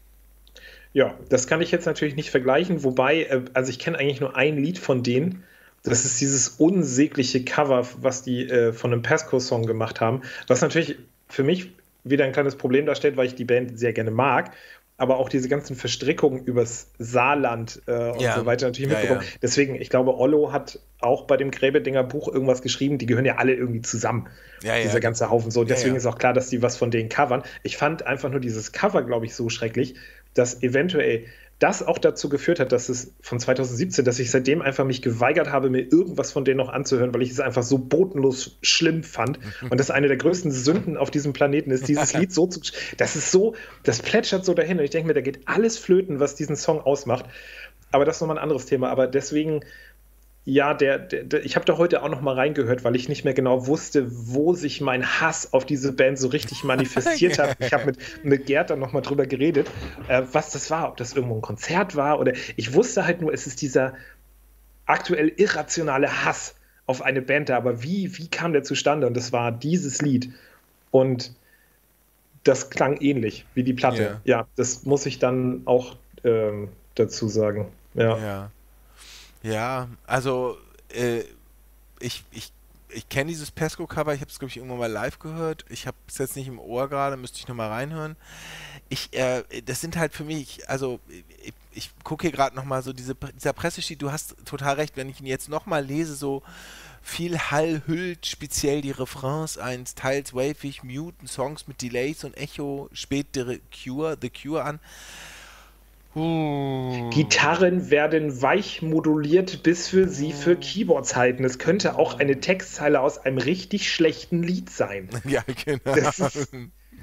Ja, das kann ich jetzt natürlich nicht vergleichen, wobei, also ich kenne eigentlich nur ein Lied von denen. Das ist dieses unsägliche Cover, was die von einem Pasco-Song gemacht haben, was natürlich für mich wieder ein kleines Problem darstellt, weil ich die Band sehr gerne mag, aber auch diese ganzen Verstrickungen übers Saarland und so weiter natürlich mitbekommen. Ja. Deswegen, ich glaube, Ollo hat auch bei dem Gräbedinger Buch irgendwas geschrieben, die gehören ja alle irgendwie zusammen, dieser ganze Haufen. So, deswegen ist auch klar, dass die was von denen covern. Ich fand einfach nur dieses Cover, glaube ich, so schrecklich, dass eventuell das auch dazu geführt hat, dass es von 2017, dass ich seitdem einfach mich geweigert habe, mir irgendwas von denen noch anzuhören, weil ich es einfach so bodenlos schlimm fand. Und das eine der größten Sünden auf diesem Planeten ist, dieses Lied so zu... Das plätschert so dahin und ich denke mir, da geht alles flöten, was diesen Song ausmacht. Aber das ist nochmal ein anderes Thema. Aber deswegen, ja, ich habe da heute auch noch mal reingehört, weil ich nicht mehr genau wusste, wo sich mein Hass auf diese Band so richtig manifestiert hat. Ich habe mit Gerd dann noch mal drüber geredet, was das war, ob das irgendwo ein Konzert war oder ich wusste halt nur, es ist dieser aktuell irrationale Hass auf eine Band da, aber wie kam der zustande? Und das war dieses Lied und das klang ähnlich wie die Platte. Ja, das muss ich dann auch dazu sagen. Ja, also ich kenne dieses Pesco-Cover, ich habe es, glaube ich, irgendwann mal live gehört. Ich habe es jetzt nicht im Ohr gerade, müsste ich nochmal reinhören. Das sind halt für mich, also ich gucke hier gerade nochmal so dieser Pressesheet, du hast total recht, wenn ich ihn jetzt nochmal lese, so viel Hall hüllt speziell die Refrains ein, teils wavig, muten Songs mit Delays und Echo, spät The Cure an. Gitarren werden weich moduliert, bis wir sie für Keyboards halten. Es könnte auch eine Textzeile aus einem richtig schlechten Lied sein. Ja, genau. Das ist,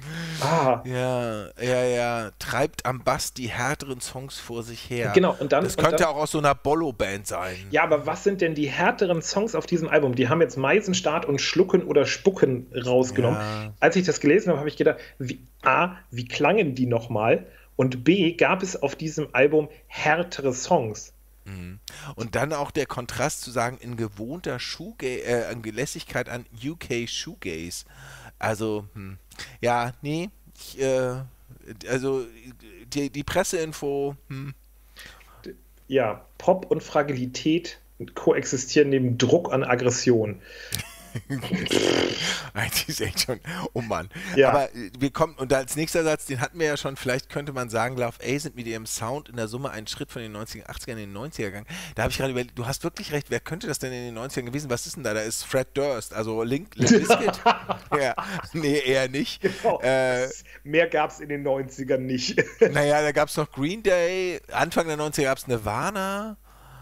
Ja. Treibt am Bass die härteren Songs vor sich her. Genau, und dann... Das könnte auch aus so einer Bollo-Band sein. Ja, aber was sind denn die härteren Songs auf diesem Album? Die haben jetzt Meisenstadt und Schlucken oder Spucken rausgenommen. Ja. Als ich das gelesen habe, habe ich gedacht, wie klangen die nochmal? Und B, gab es auf diesem Album härtere Songs. Und dann auch der Kontrast zu sagen, in gewohnter Lässigkeit an UK Shoegaze. Also, ja, nee, also die Presseinfo. Ja, Pop und Fragilität koexistieren neben Druck an Aggression. Die ist echt schon, oh Mann. Ja. Aber wir kommen, und als nächster Satz, den hatten wir ja schon, vielleicht könnte man sagen, Love A sind mit ihrem Sound in der Summe einen Schritt von den 80ern in den 90er gegangen. Da habe ich gerade überlegt, du hast wirklich recht, wer könnte das denn in den 90ern gewesen? Was ist denn da? Da ist Fred Durst, also Limp Bizkit. Ja, nee, eher nicht. Genau. Mehr gab es in den 90ern nicht. Naja, da gab es noch Green Day, Anfang der 90er gab es Nirvana,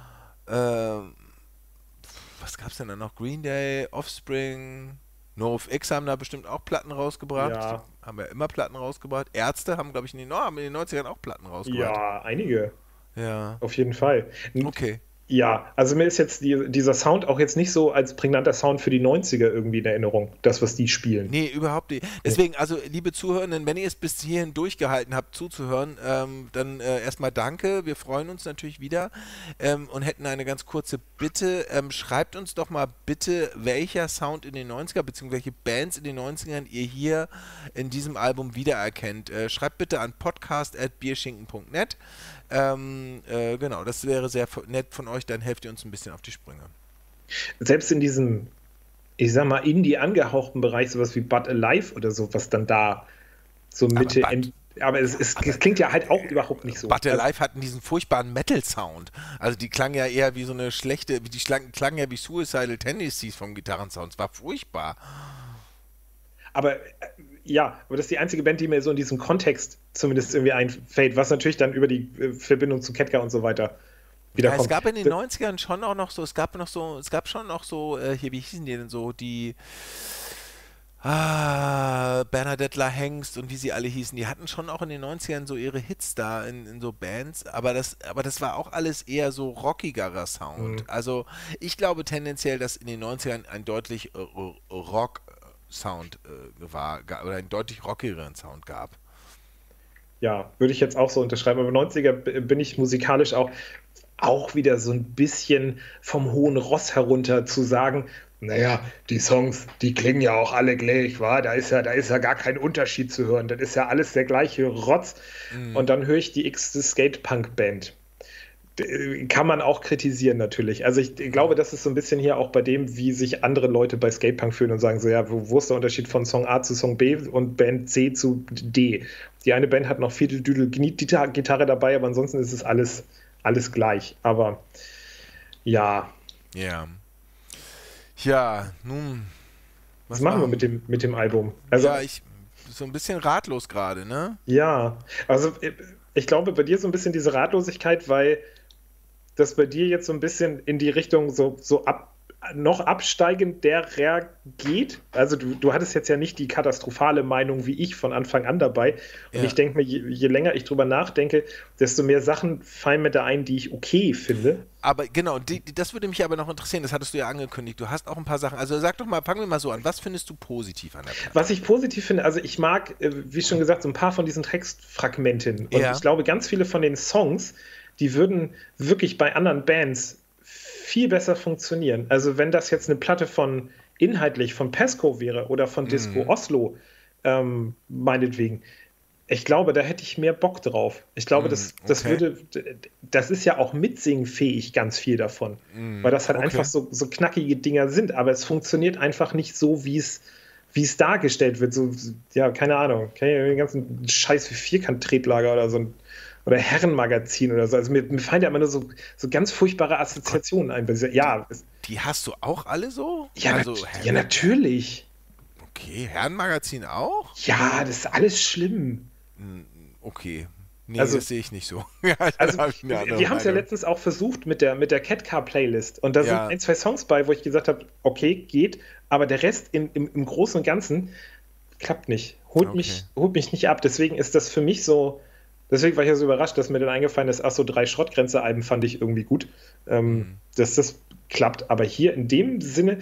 was gab es denn da noch? Green Day, Offspring, NoFX haben da bestimmt auch Platten rausgebracht. Ja. Die haben ja immer Platten rausgebracht. Ärzte haben, glaube ich, in den 90ern auch Platten rausgebracht. Ja, einige. Ja. Auf jeden Fall. Okay. Ja, also mir ist jetzt dieser Sound auch jetzt nicht so als prägnanter Sound für die 90er irgendwie in Erinnerung, das, was die spielen. Nee, überhaupt nicht. Deswegen, also liebe Zuhörenden, wenn ihr es bis hierhin durchgehalten habt, zuzuhören, dann erstmal danke. Wir freuen uns natürlich wieder und hätten eine ganz kurze Bitte. Schreibt uns doch mal bitte, welcher Sound in den 90er, beziehungsweise welche Bands in den 90ern ihr hier in diesem Album wiedererkennt. Schreibt bitte an podcast@bierschinken.net. Genau, das wäre sehr nett von euch, dann helft ihr uns ein bisschen auf die Sprünge. Selbst in diesem ich sag mal, Indie angehauchten Bereich, sowas wie But Alive oder so, was dann da so Mitte, aber es klingt ja halt auch überhaupt nicht so. But Alive hatten diesen furchtbaren Metal-Sound. Also die klangen ja eher wie so eine schlechte, klangen ja wie Suicidal Tendencies vom Gitarrensound. Es war furchtbar. Aber ja, aber das ist die einzige Band, die mir so in diesem Kontext zumindest irgendwie einfällt, was natürlich dann über die Verbindung zu Ketka und so weiter wiederkommt. Es gab in den 90ern schon auch noch so, es gab schon noch so, hier, wie hießen die denn so, die Bernadette La Hengst und wie sie alle hießen, die hatten schon auch in den 90ern so ihre Hits da in so Bands, aber das war auch alles eher so rockigerer Sound. Also ich glaube tendenziell, dass in den 90ern ein deutlich Rock-Sound war, oder einen deutlich rockigeren Sound gab. Ja, würde ich jetzt auch so unterschreiben. Aber 90er bin ich musikalisch auch wieder so ein bisschen vom hohen Ross herunter zu sagen, naja, die Songs, die klingen ja auch alle gleich, wa? Da ist ja gar kein Unterschied zu hören. Das ist ja alles der gleiche Rotz. Und dann höre ich die x-te Skate-Punk-Band. Kann man auch kritisieren natürlich. Also ich glaube, das ist so ein bisschen hier auch bei dem, wie sich andere Leute bei Skatepunk fühlen und sagen so, ja, wo ist der Unterschied von Song A zu Song B und Band C zu D? Die eine Band hat noch Gitarre dabei, aber ansonsten ist es alles gleich. Aber ja. Ja. Ja, nun. Was machen wir mit dem Album? Also, ja, so ein bisschen ratlos gerade, ne? Ja, also ich glaube bei dir so ein bisschen diese Ratlosigkeit, weil das bei dir jetzt so ein bisschen in die Richtung noch absteigenderer geht. Also du hattest jetzt ja nicht die katastrophale Meinung wie ich von Anfang an dabei. Und ich denke mir, je länger ich drüber nachdenke, desto mehr Sachen fallen mir da ein, die ich okay finde. Aber genau, das würde mich aber noch interessieren, das hattest du ja angekündigt. Du hast auch ein paar Sachen, also sag doch mal, fangen wir mal so an. Was findest du positiv an der Platte? Was ich positiv finde, also ich mag, wie schon gesagt, so ein paar von diesen Textfragmenten. Und ich glaube, ganz viele von den Songs, die würden wirklich bei anderen Bands viel besser funktionieren. Also wenn das jetzt eine Platte inhaltlich von Pesco wäre oder von Disco Oslo, meinetwegen, ich glaube, da hätte ich mehr Bock drauf. Ich glaube, das ist ja auch mitsingfähig, ganz viel davon. Weil das halt einfach so knackige Dinger sind, aber es funktioniert einfach nicht so, wie es dargestellt wird. So, ja, keine Ahnung. Den ganzen Scheiß wie Vierkant-Tretlager oder so oder Herrenmagazin oder so. Also mir fallen ja immer nur so ganz furchtbare Assoziationen ein. Ja. Die hast du auch alle so? Ja, also, ja, natürlich. Okay, Herrenmagazin auch? Ja, das ist alles schlimm. Okay. Nee, also, das sehe ich nicht so. Also, wir haben es ja letztens auch versucht mit der Catcar-Playlist. Und da sind ein, zwei Songs bei, wo ich gesagt habe, okay, geht, aber der Rest im Großen und Ganzen klappt nicht. Holt mich nicht ab. Deswegen ist das für mich so. Deswegen war ich ja so überrascht, dass mir dann eingefallen ist, ach so, 3 Schrottgrenze-Alben fand ich irgendwie gut, dass das klappt. Aber hier in dem Sinne,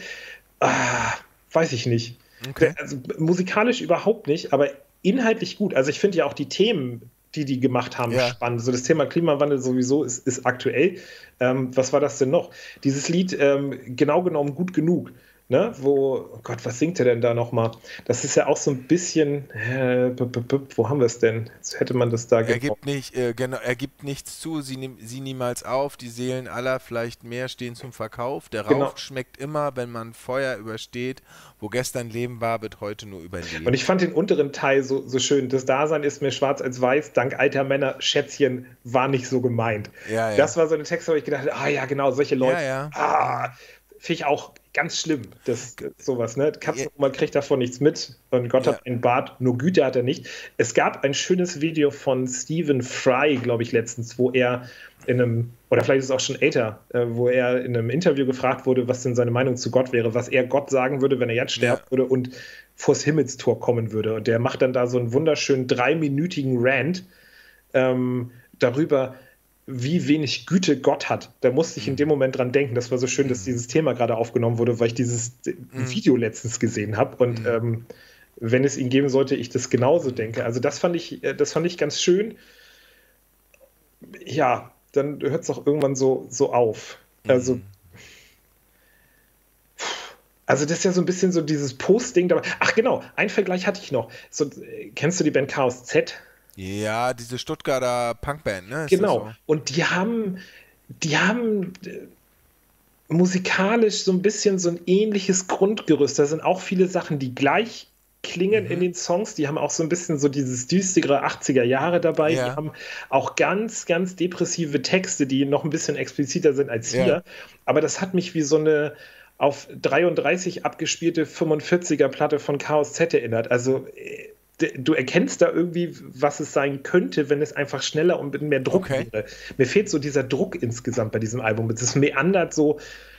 weiß ich nicht. Okay. Also, musikalisch überhaupt nicht, aber inhaltlich gut. Also ich finde ja auch die Themen, die gemacht haben, spannend. So das Thema Klimawandel sowieso ist aktuell. Was war das denn noch? Dieses Lied, genau genommen gut genug. Ne, oh Gott, was singt er denn da nochmal? Das ist ja auch so ein bisschen, wo haben wir es denn? Jetzt hätte man das da er gibt nichts zu, sie niemals auf, die Seelen aller, vielleicht mehr, stehen zum Verkauf. Der Rauch schmeckt immer, wenn man Feuer übersteht. Wo gestern Leben war, wird heute nur überleben. Und ich fand den unteren Teil so schön. Das Dasein ist mehr schwarz als weiß, dank alter Männer, Schätzchen, war nicht so gemeint. Ja. Das war so ein Text, wo ich gedacht habe, ja genau, solche Leute. Finde ich auch ganz schlimm, sowas, ne? Katzenoma kriegt davon nichts mit und Gott hat einen Bart, nur Güte hat er nicht. Es gab ein schönes Video von Stephen Fry, glaube ich, letztens, wo er oder vielleicht ist es auch schon älter, wo er in einem Interview gefragt wurde, was denn seine Meinung zu Gott wäre, was er Gott sagen würde, wenn er jetzt sterben würde und vors Himmelstor kommen würde. Und der macht dann da so einen wunderschönen 3-minütigen Rant darüber, wie wenig Güte Gott hat. Da musste ich in dem Moment dran denken. Das war so schön, dass dieses Thema gerade aufgenommen wurde, weil ich dieses Video letztens gesehen habe. Und wenn es ihn geben sollte, ich das genauso denke. Also das fand ich ganz schön. Ja, dann hört es auch irgendwann so auf. Also das ist ja so ein bisschen so dieses Posting. Ach genau, einen Vergleich hatte ich noch. So, kennst du die Band Chaos Z? Ja, diese Stuttgarter Punkband, ne? Genau. So? Und die haben musikalisch so ein bisschen so ein ähnliches Grundgerüst. Da sind auch viele Sachen, die gleich klingen in den Songs. Die haben auch so ein bisschen so dieses düstere 80er Jahre dabei. Ja. Die haben auch ganz, ganz depressive Texte, die noch ein bisschen expliziter sind als hier. Ja. Aber das hat mich wie so eine auf 33 abgespielte 45er Platte von Chaos Z erinnert. Also du erkennst da irgendwie, was es sein könnte, wenn es einfach schneller und mit mehr Druck wäre. Mir fehlt so dieser Druck insgesamt bei diesem Album. Es meandert so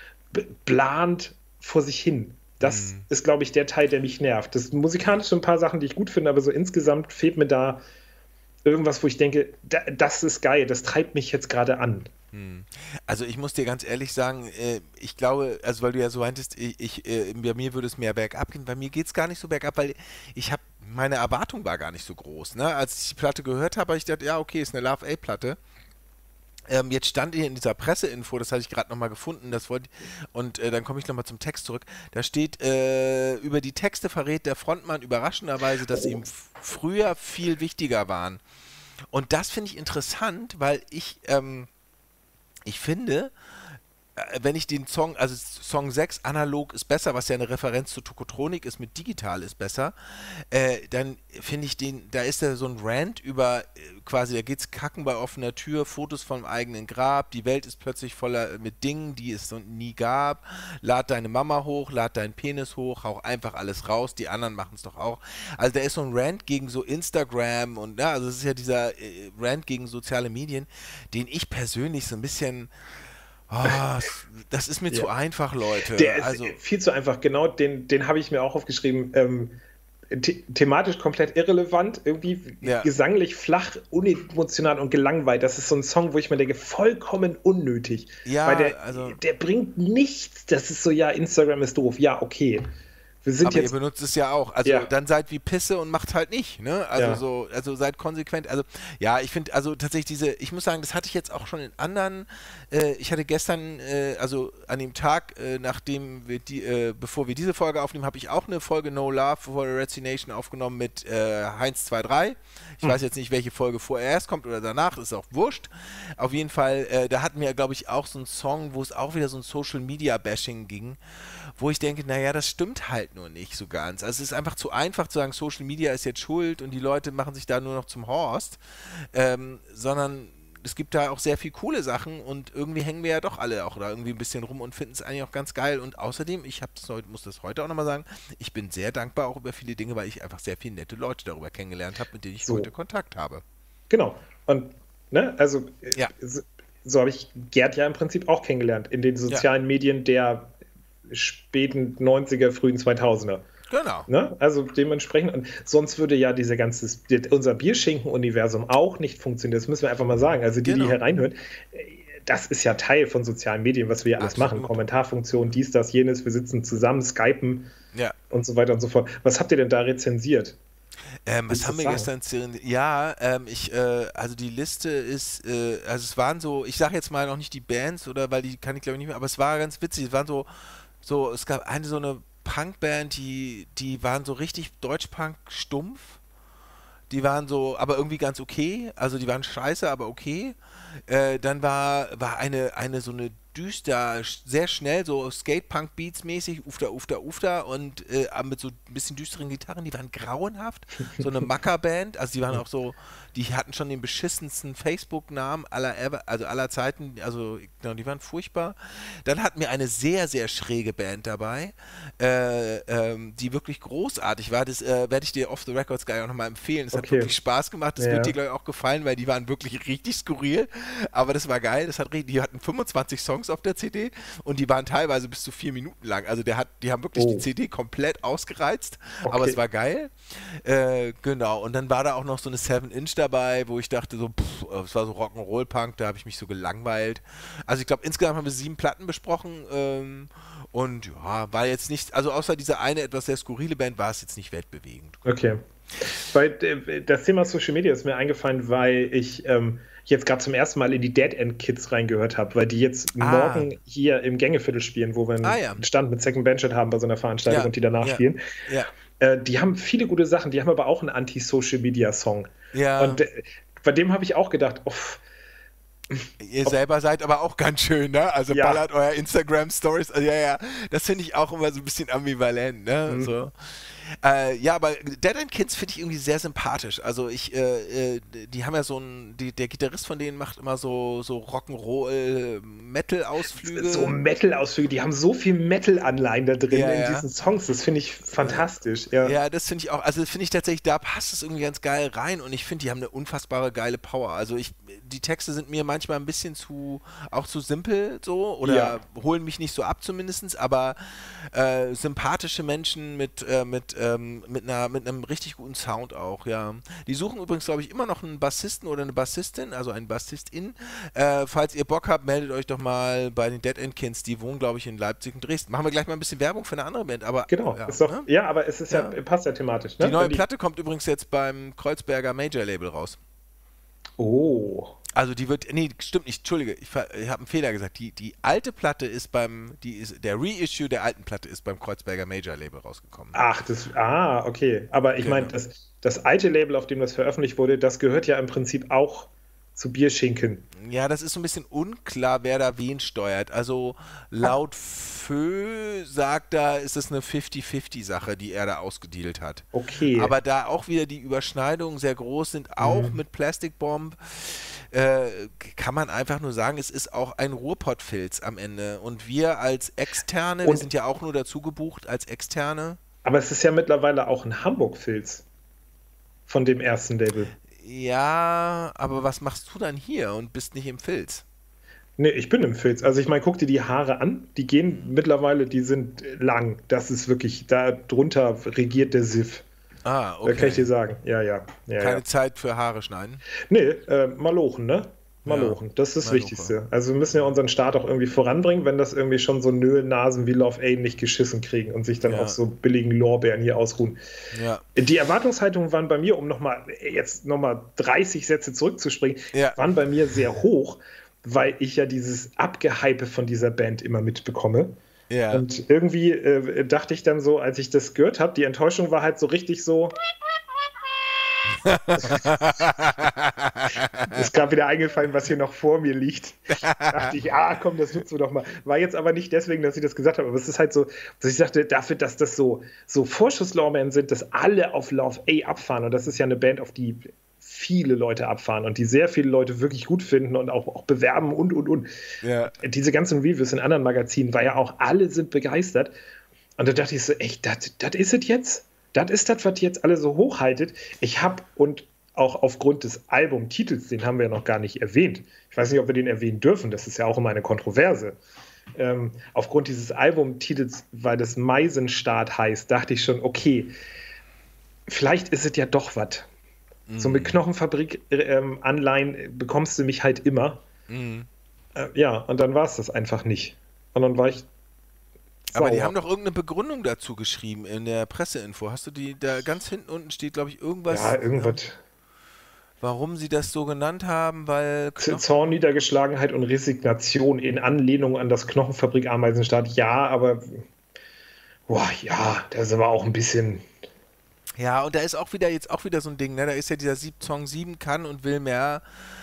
plant vor sich hin. Das ist, glaube ich, der Teil, der mich nervt. Das musikalisch so ein paar Sachen, die ich gut finde, aber so insgesamt fehlt mir da irgendwas, wo ich denke, das ist geil, das treibt mich jetzt gerade an. Also ich muss dir ganz ehrlich sagen, ich glaube, also weil du ja so meintest, bei mir würde es mehr bergab gehen, bei mir geht es gar nicht so bergab, weil meine Erwartung war gar nicht so groß. Ne? Als ich die Platte gehört habe, habe ich gedacht, ja okay, ist eine Love-A-Platte. Jetzt stand hier in dieser Presseinfo, das hatte ich gerade nochmal gefunden, dann komme ich nochmal zum Text zurück, da steht, über die Texte verrät der Frontmann überraschenderweise, dass ihm früher viel wichtiger waren. Und das finde ich interessant, weil ich finde, wenn ich den Song, also Song 6, analog ist besser, was ja eine Referenz zu Tokotronik ist, mit digital ist besser, dann finde ich da ist da so ein Rant über, quasi, da geht's kacken bei offener Tür, Fotos vom eigenen Grab, die Welt ist plötzlich voller mit Dingen, die es nie gab, lad deine Mama hoch, lad deinen Penis hoch, hau einfach alles raus, die anderen machen es doch auch. Also da ist so ein Rant gegen so Instagram und, ja, also es ist ja dieser Rant gegen soziale Medien, den ich persönlich so ein bisschen... Oh, das ist mir zu einfach, Leute. Der ist viel zu einfach, genau, den habe ich mir auch aufgeschrieben. Thematisch komplett irrelevant, irgendwie gesanglich flach, unemotional und gelangweilt. Das ist so ein Song, wo ich mir denke, vollkommen unnötig. Ja, weil der bringt nichts. Das ist so, ja, Instagram ist doof. Ja, okay. Aber ihr benutzt es ja auch. Also dann seid wie Pisse und macht halt nicht, ne? Also also seid konsequent. Also ja, ich finde, also tatsächlich ich muss sagen, das hatte ich jetzt auch schon in anderen, ich hatte gestern, also an dem Tag, bevor wir diese Folge aufnehmen, habe ich auch eine Folge No Love for Resignation aufgenommen mit Heinz23. Ich weiß jetzt nicht, welche Folge vorerst kommt oder danach, ist auch wurscht. Auf jeden Fall, da hatten wir, glaube ich, auch so einen Song, wo es auch wieder so ein Social-Media-Bashing ging, wo ich denke, naja, das stimmt halt nur nicht so ganz. Also es ist einfach zu einfach zu sagen, Social Media ist jetzt schuld und die Leute machen sich da nur noch zum Horst, sondern es gibt da auch sehr viel coole Sachen und irgendwie hängen wir ja doch alle auch da irgendwie ein bisschen rum und finden es eigentlich auch ganz geil. Und außerdem, muss das heute auch nochmal sagen, ich bin sehr dankbar auch über viele Dinge, weil ich einfach sehr viele nette Leute darüber kennengelernt habe, mit denen ich heute Kontakt habe. Genau. Und, ne, also so habe ich Gerd ja im Prinzip auch kennengelernt, in den sozialen Medien der späten 90er, frühen 2000er. Genau. Ne? Also dementsprechend, und sonst würde ja unser Bierschinken-Universum auch nicht funktionieren. Das müssen wir einfach mal sagen. Also die hier reinhören, das ist ja Teil von sozialen Medien, was wir alles machen. Kommentarfunktion, dies, das, jenes, wir sitzen zusammen, skypen und so weiter und so fort. Was habt ihr denn da rezensiert? Was haben wir gestern? Also die Liste ist, also es waren so, ich sage jetzt mal noch nicht die Bands, oder weil die kann ich glaube ich nicht mehr, aber es war ganz witzig, es waren es gab so eine Punkband, die waren so richtig Deutschpunk stumpf, die waren so, aber irgendwie ganz okay, also die waren scheiße, aber okay. Dann war eine so eine düster, sehr schnell, so Skate-Punk-Beats mäßig, Ufta, Ufta, Ufta und mit so ein bisschen düsteren Gitarren, die waren grauenhaft, so eine Macker-Band, also die waren auch so, die hatten schon den beschissensten Facebook-Namen aller Zeiten, also genau, die waren furchtbar. Dann hatten wir eine sehr, sehr schräge Band dabei, die wirklich großartig war, das werde ich dir off the records gleich auch nochmal empfehlen, das hat wirklich Spaß gemacht, das wird dir glaube ich auch gefallen, weil die waren wirklich richtig skurril, aber das war geil, die hatten 25 Songs auf der CD und die waren teilweise bis zu 4 Minuten lang. Also die haben wirklich die CD komplett ausgereizt, aber es war geil. Genau, und dann war da auch noch so eine 7-Inch dabei, wo ich dachte so, es war so Rock'n'Roll-Punk, da habe ich mich so gelangweilt. Also ich glaube, insgesamt haben wir 7 Platten besprochen und ja, war jetzt nicht, also außer diese eine etwas sehr skurrile Band, war es jetzt nicht weltbewegend. Okay. Weil das Thema Social Media ist mir eingefallen, weil ich jetzt gerade zum ersten Mal in die Dead End Kids reingehört habe, weil die jetzt morgen hier im Gängeviertel spielen, wo wir einen Stand mit Second Benchit haben bei so einer Veranstaltung und die danach spielen. Ja. Die haben viele gute Sachen, die haben aber auch einen Anti-Social-Media-Song. Ja. Und bei dem habe ich auch gedacht, Ihr selber seid aber auch ganz schön, ne? Also Ja. ballert euer Instagram-Stories. Also, ja, das finde ich auch immer so ein bisschen ambivalent, ne? Mhm. So. Ja, aber Dead End Kids finde ich irgendwie sehr sympathisch. Also die haben ja der Gitarrist von denen macht immer so So Rock'n'Roll-Metal-Ausflüge. Metal-Ausflüge, die haben so viel Metal-Anleihen da drin Ja, in ja. diesen Songs. Das finde ich fantastisch. Ja. Ja, das finde ich auch, also finde ich tatsächlich, da passt es irgendwie ganz geil rein und ich finde, die haben eine unfassbare geile Power. Also die Texte sind mir manchmal ein bisschen auch zu simpel so Ja. oder holen mich nicht so ab zumindest, aber sympathische Menschen mit einem richtig guten Sound auch, ja. Die suchen übrigens, glaube ich, immer noch einen Bassisten oder eine Bassistin, also einen Bassistin. Falls ihr Bock habt, meldet euch doch mal bei den Dead End Kids, die wohnen, glaube ich, in Leipzig und Dresden. Machen wir gleich mal ein bisschen Werbung für eine andere Band, aber Genau. ja, Ist doch, ne? ja, aber es ist ja, Ja. passt ja thematisch, Die ne? neue Platte kommt übrigens jetzt beim Kreuzberger Major Label raus. Oh. Also die wird, nee, stimmt nicht, Entschuldige, ich habe einen Fehler gesagt. Die alte Platte ist der Reissue der alten Platte ist beim Kreuzberger Major Label rausgekommen. Ach, okay. Aber ich meine, Genau. das alte Label, auf dem das veröffentlicht wurde, das gehört ja im Prinzip auch zu Bierschinken. Ja, das ist so ein bisschen unklar, wer da wen steuert. Also laut Fö sagt da, ist es eine 50-50-Sache, die er da ausgedealt hat. Okay. Aber da auch wieder die Überschneidungen sehr groß sind, auch Mhm. mit Plastic Bomb, kann man einfach nur sagen, es ist auch ein Ruhrpottfilz am Ende. Und wir als Externe, wir Und, sind ja auch nur dazu gebucht als Externe. aber es ist ja mittlerweile auch ein Hamburg-Filz von dem ersten Label. Ja, aber was machst du dann hier und bist nicht im Filz? Nee, ich bin im Filz. Also ich meine, guck dir die Haare an. Die gehen mittlerweile, die sind lang. Das ist wirklich, da drunter regiert der Siff. Ah, Kann ich dir okay. sagen. Ja, ja. Ja, ja. Keine Zeit für Haare schneiden. Nee, Malochen, ne? Ja, Malochen. Das ist das Maloche. Wichtigste. Also wir müssen ja unseren Staat auch irgendwie voranbringen, wenn das irgendwie schon so Nöhlnasen wie Love Aid nicht geschissen kriegen und sich dann auf Ja, so billigen Lorbeeren hier ausruhen. ja, Die Erwartungshaltungen waren bei mir, um jetzt nochmal 30 Sätze zurückzuspringen, ja, waren bei mir sehr hoch, weil ich ja dieses Abgehype von dieser Band immer mitbekomme. ja. Und irgendwie dachte ich dann so, als ich das gehört habe, die Enttäuschung war halt so richtig so, ist gerade wieder eingefallen, was hier noch vor mir liegt. Dachte ich, komm, das nutzen wir doch mal. War jetzt aber nicht deswegen, dass ich das gesagt habe, aber es ist halt so, dass ich sagte, dafür, dass das so Vorschusslorbeeren sind, dass alle auf Love A abfahren und das ist ja eine Band, auf die viele Leute abfahren und die sehr viele Leute wirklich gut finden und auch bewerben und. Ja. Diese ganzen Reviews in anderen Magazinen war ja auch, alle sind begeistert. Und da dachte ich so, echt, das ist es jetzt? Das ist das, was ihr jetzt alle so hochhaltet. Ich habe, und auch aufgrund des Albumtitels, den haben wir ja noch gar nicht erwähnt. Ich weiß nicht, ob wir den erwähnen dürfen, das ist ja auch immer eine Kontroverse. Aufgrund dieses Albumtitels, weil das Meisenstaat heißt, dachte ich schon, okay, vielleicht ist es ja doch was. So mit Knochenfabrik-Anleihen bekommst du mich halt immer. Mhm. Ja, und dann war es das einfach nicht. Und dann war ich Aber die sauer. haben doch irgendeine Begründung dazu geschrieben in der Presseinfo. Hast du die, da ganz hinten unten steht, glaube ich, Ja, irgendwas, irgendwas. warum sie das so genannt haben, weil Zorn, Niedergeschlagenheit und Resignation in Anlehnung an das Knochenfabrik-Ameisenstaat. Ja, aber boah, ja, das ist aber auch ein bisschen. Ja, und da ist auch wieder so ein Ding, ne? Da ist ja dieser Song 7 kann und will mehr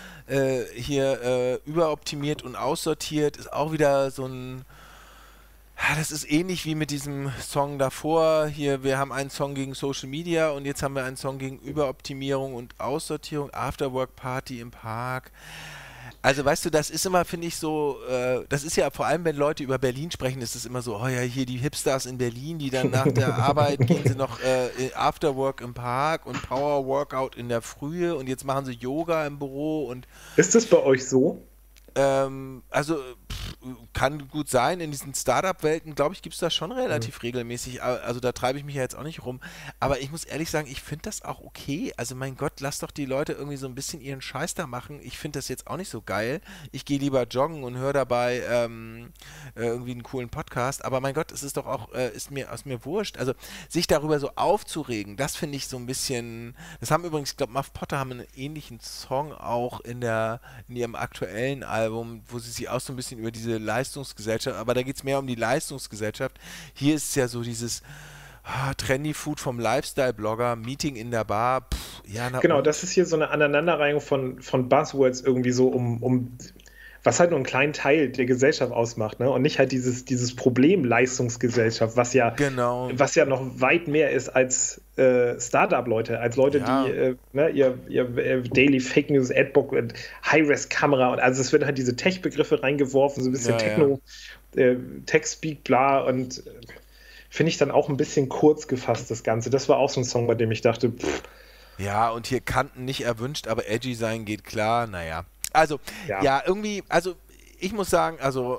hier überoptimiert und aussortiert, ist auch wieder so ein. Ja, das ist ähnlich wie mit diesem Song davor. Hier, wir haben einen Song gegen Social Media und jetzt haben wir einen Song gegen Überoptimierung und Aussortierung, Afterwork Party im Park. Also weißt du, das ist immer, finde ich, so, das ist ja vor allem, wenn Leute über Berlin sprechen, ist es immer so, oh ja, hier die Hipsters in Berlin, die dann nach der Arbeit gehen sie noch Afterwork im Park und Power Workout in der Frühe und jetzt machen sie Yoga im Büro und Ist das bei euch so? also kann gut sein, in diesen Startup-Welten, glaube ich, gibt es das schon relativ regelmäßig. Also da treibe ich mich ja jetzt auch nicht rum. Aber ich muss ehrlich sagen, ich finde das auch okay. Also mein Gott, lass doch die Leute irgendwie so ein bisschen ihren Scheiß da machen. Ich finde das jetzt auch nicht so geil. Ich gehe lieber joggen und höre dabei irgendwie einen coolen Podcast. Aber mein Gott, es ist doch auch, ist mir wurscht. Also sich darüber so aufzuregen, das finde ich so ein bisschen. Das haben übrigens, ich glaube, Muff Potter haben einen ähnlichen Song auch in ihrem aktuellen Album, wo sie sich auch so ein bisschen über diese Leistungsgesellschaft, aber da geht es mehr um die Leistungsgesellschaft. Hier ist es ja so dieses, Trendy Food vom Lifestyle-Blogger, Meeting in der Bar. Ja, Genau, das ist hier so eine Aneinanderreihung von Buzzwords irgendwie so was halt nur einen kleinen Teil der Gesellschaft ausmacht, ne? Und nicht halt dieses Problem Leistungsgesellschaft, was ja noch weit mehr ist als Startup-Leute, als Leute, die ihr Daily Fake News Adbook und High-Res-Kamera und also es werden halt diese Tech-Begriffe reingeworfen, so ein bisschen Techno, Tech-Speak, bla und finde ich dann auch ein bisschen kurz gefasst, das Ganze. Das war auch so ein Song, bei dem ich dachte, Ja, und hier Kanten nicht erwünscht, aber edgy sein geht klar, naja. Also, irgendwie, also ich muss sagen, also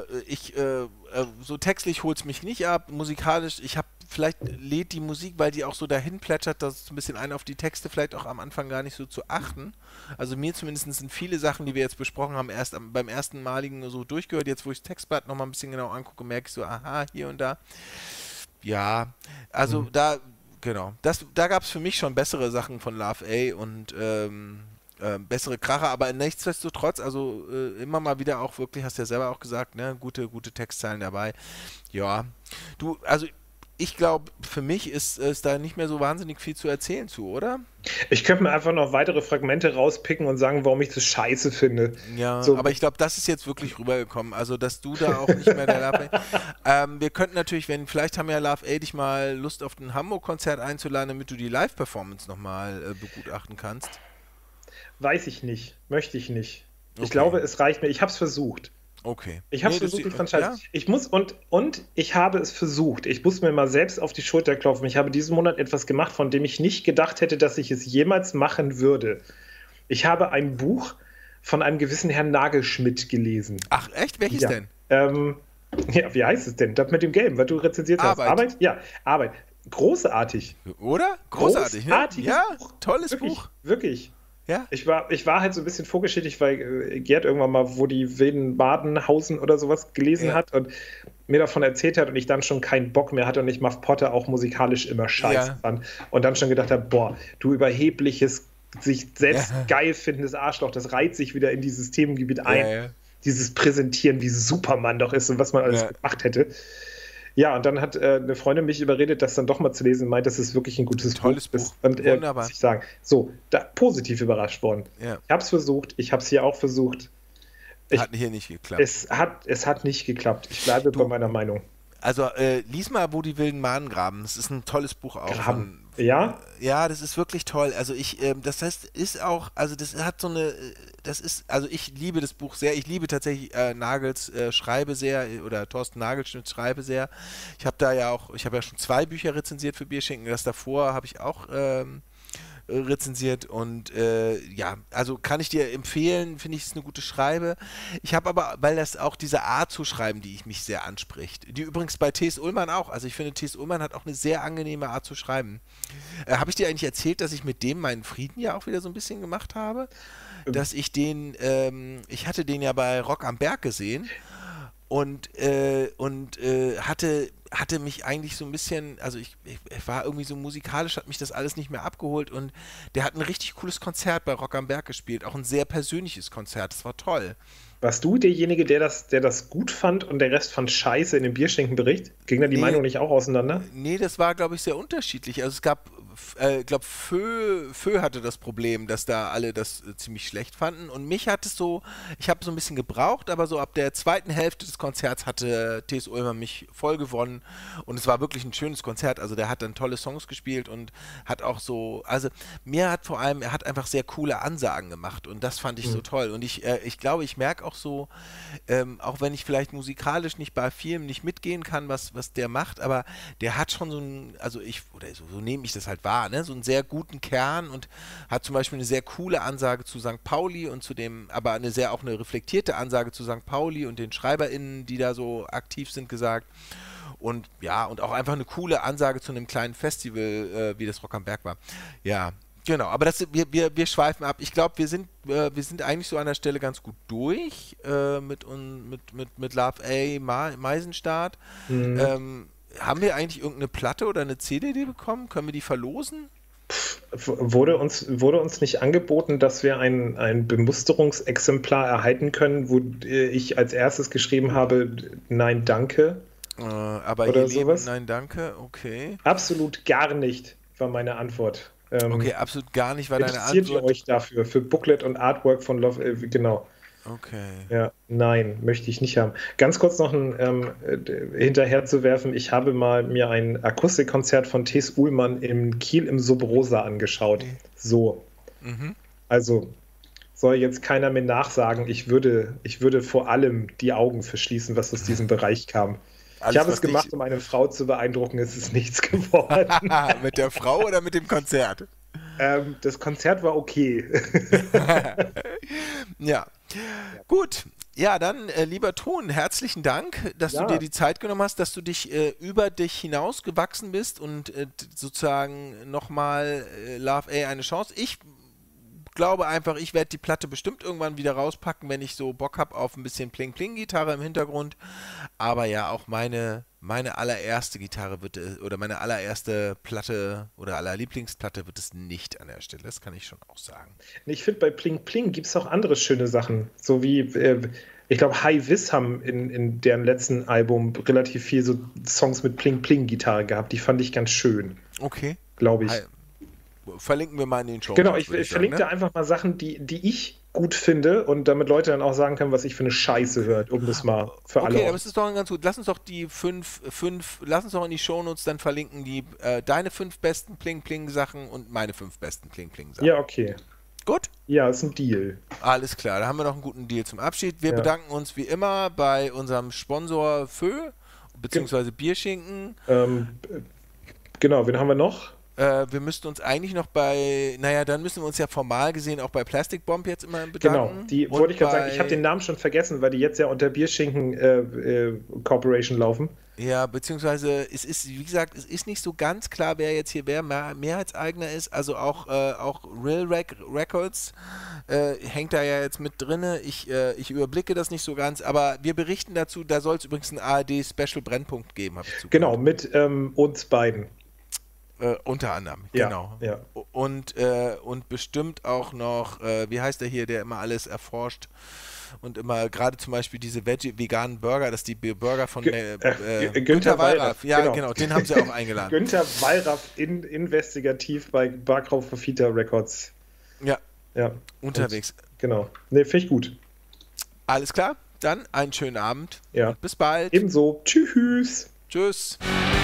so textlich holt es mich nicht ab, musikalisch, vielleicht lädt die Musik, weil die auch so dahin plätschert, dass es ein bisschen ein auf die Texte vielleicht auch am Anfang gar nicht so zu achten. Also mir zumindest sind viele Sachen, die wir jetzt besprochen haben, erst beim ersten Maligen so durchgehört. Jetzt, wo ich das Textblatt nochmal ein bisschen genau angucke, merke ich so, aha, hier und da. Ja, also da gab es für mich schon bessere Sachen von Love A und bessere Kracher, aber nichtsdestotrotz, also immer mal wieder auch wirklich, hast du ja selber auch gesagt, ne, gute Textzeilen dabei. Ja, also ich glaube, für mich ist da nicht mehr so wahnsinnig viel zu erzählen zu, oder? Ich könnte mir einfach noch weitere Fragmente rauspicken und sagen, warum ich das scheiße finde. Ja, so. Aber ich glaube, das ist jetzt wirklich rübergekommen. Also, dass du da auch nicht mehr der Love A. Wir könnten natürlich, vielleicht haben ja Love A dich mal Lust auf ein Hamburg-Konzert einzuladen, damit du die Live-Performance nochmal begutachten kannst. Weiß ich nicht. Möchte ich nicht. Okay. Ich glaube, es reicht mir. Ich habe es versucht. Okay. Ich habe es versucht, ich fand scheiße. Ich muss, und ich habe es versucht. Ich muss mir mal selbst auf die Schulter klopfen. Ich habe diesen Monat etwas gemacht, von dem ich nicht gedacht hätte, dass ich es jemals machen würde. Ich habe ein Buch von einem gewissen Herrn Nagelschmidt gelesen. Ach, echt? Welches denn? Wie heißt es denn? Das mit dem Gelben, was du rezensiert hast. Arbeit? Ja, Arbeit. Großartig. Oder? Großartig, ne? Ja, tolles wirklich, Buch. Wirklich. Ja? Ich war halt so ein bisschen vorgeschädigt, weil Gerd irgendwann mal, wo die wilden Badenhausen oder sowas gelesen hat und mir davon erzählt hat und ich dann schon keinen Bock mehr hatte und ich Muff Potter auch musikalisch immer scheiße fand und dann schon gedacht habe, boah, du überhebliches, sich selbst geil findendes Arschloch, das reiht sich wieder in dieses Themengebiet ein. Ja. Dieses Präsentieren, wie Superman doch ist und was man alles gemacht hätte. Ja, und dann hat eine Freundin mich überredet, das dann doch mal zu lesen und meint, dass es wirklich ein gutes tolles Buch ist. Und muss ich sagen, positiv überrascht worden. Ja. Ich habe es versucht, ich habe es hier auch versucht. Hat hier nicht geklappt. Es hat nicht geklappt. Ich bleibe bei meiner Meinung. Also lies mal, wo die wilden Mahnen graben. Das ist ein tolles Buch auch. Ja? Ja, das ist wirklich toll. Also das heißt, ist auch, also das hat so eine, also ich liebe das Buch sehr. Ich liebe tatsächlich Nagels Schreibe sehr oder Thorsten Nagelschmidt Schreibe sehr. Ich habe ja schon 2 Bücher rezensiert für Bierschinken. Das davor habe ich auch rezensiert und also kann ich dir empfehlen, finde ich, es eine gute Schreibe. Ich habe aber, weil das auch diese Art zu schreiben, die mich sehr anspricht, die übrigens bei T.S. Ullmann auch, also ich finde, T.S. Ullmann hat auch eine sehr angenehme Art zu schreiben. Habe ich dir eigentlich erzählt, dass ich mit dem meinen Frieden ja auch wieder so ein bisschen gemacht habe? Dass ich ich hatte den ja bei Rock am Berg gesehen und hatte mich eigentlich so ein bisschen, also ich war irgendwie so musikalisch, hat mich das alles nicht mehr abgeholt und der hat ein richtig cooles Konzert bei Rock am Berg gespielt, auch ein sehr persönliches Konzert, das war toll. Warst du derjenige, der das gut fand und der Rest fand scheiße in dem Bierschinkenbericht? Ging da die Meinung nicht auch auseinander? Nee, das war, glaube ich, sehr unterschiedlich. Also es gab, ich glaube, Fö hatte das Problem, dass da alle das ziemlich schlecht fanden und mich hat es so, ich habe so ein bisschen gebraucht, aber so ab der zweiten Hälfte des Konzerts hatte T.S. Ullmann mich voll gewonnen und es war wirklich ein schönes Konzert. Also der hat dann tolle Songs gespielt und hat auch so, also mir hat vor allem, er hat einfach sehr coole Ansagen gemacht und das fand ich so toll und ich glaube, ich merke auch so, auch wenn ich vielleicht musikalisch nicht bei vielem nicht mitgehen kann, was der macht, aber der hat schon so ein, also so nehme ich das halt wahr, ne, so einen sehr guten Kern und hat zum Beispiel eine sehr coole Ansage zu St. Pauli und aber auch eine reflektierte Ansage zu St. Pauli und den SchreiberInnen, die da so aktiv sind, gesagt. Und ja, und auch einfach eine coole Ansage zu einem kleinen Festival, wie das Rock am Berg war. Ja, genau, aber wir schweifen ab. Ich glaube, wir sind eigentlich so an der Stelle ganz gut durch mit Love A. Meisenstadt. Haben wir eigentlich irgendeine Platte oder eine CD bekommen? Können wir die verlosen? Wurde uns nicht angeboten, dass wir ein Bemusterungsexemplar erhalten können, wo ich als erstes geschrieben habe, nein, danke? Aber oder ihr Leben, sowas. nein, danke, okay. Absolut gar nicht, war meine Antwort. Okay, absolut gar nicht war deine Interessiert ihr Antwort. euch dafür, für Booklet und Artwork von Love, genau. Okay. Ja, nein, möchte ich nicht haben. Ganz kurz noch ein hinterher zu werfen. Ich habe mal mir ein Akustikkonzert von Thes Uhlmann in Kiel im Sub Rosa angeschaut. So. Also soll jetzt keiner mir nachsagen, ich würde vor allem die Augen verschließen, was aus diesem Bereich kam. Alles, ich habe was es gemacht, um eine Frau zu beeindrucken, es ist nichts geworden. Mit der Frau oder mit dem Konzert? Das Konzert war okay. Ja. Gut. Ja, dann, lieber Ton, herzlichen Dank, dass du dir die Zeit genommen hast, dass du dich über dich hinausgewachsen bist und sozusagen nochmal Love A eine Chance. Ich glaube einfach, ich werde die Platte bestimmt irgendwann wieder rauspacken, wenn ich so Bock habe auf ein bisschen Pling-Pling-Gitarre im Hintergrund. Aber ja, auch meine allererste Gitarre wird oder meine allererste Platte oder allerlieblingsplatte wird es nicht an der Stelle. Das kann ich schon auch sagen. Ich finde, bei Pling Pling gibt es auch andere schöne Sachen. So wie, ich glaube, High Vis haben in deren letzten Album relativ viel so Songs mit Pling Pling Gitarre gehabt. Die fand ich ganz schön. Okay. Glaube ich. Verlinken wir mal in den Show. Genau, ich verlinke da einfach mal Sachen, die ich gut finde und damit Leute dann auch sagen können, was ich für eine Scheiße hört, um das mal für alle. Okay, aber es ist doch ganz gut. Lass uns doch die lass uns doch in die Shownotes dann verlinken, deine 5 besten Pling-Pling-Sachen und meine 5 besten Pling-Pling-Sachen. Ja, okay. Gut? Ja, ist ein Deal. Alles klar, da haben wir noch einen guten Deal zum Abschied. Wir bedanken uns wie immer bei unserem Sponsor Fö, beziehungsweise Bierschinken. Genau, wen haben wir noch? Wir müssten uns eigentlich noch dann müssen wir uns ja formal gesehen auch bei Plastic Bomb jetzt immer bedanken. Genau, die wollte ich gerade sagen, ich habe den Namen schon vergessen, weil die jetzt ja unter Bierschinken Corporation laufen. Ja, beziehungsweise es ist, wie gesagt, es ist nicht so ganz klar, wer jetzt hier Mehrheitseigner ist. Also auch Real Records hängt da ja jetzt mit drinne. Ich überblicke das nicht so ganz, aber wir berichten dazu, da soll es übrigens einen ARD-Special Brennpunkt geben, habe ich zugehört. Genau, mit uns beiden. Unter anderem, ja, genau. Ja. Und bestimmt auch noch, wie heißt der hier, der immer alles erforscht und immer, gerade zum Beispiel diese veganen Burger, dass die Burger von Günther Wallraff. Ja, genau, den haben sie auch eingeladen. Günther Wallraff investigativ bei Barkrauf Fafita Records. Ja, unterwegs. Und, genau. Ne, finde ich gut. Alles klar, dann einen schönen Abend. Ja. Und bis bald. Ebenso. Tschüss. Tschüss.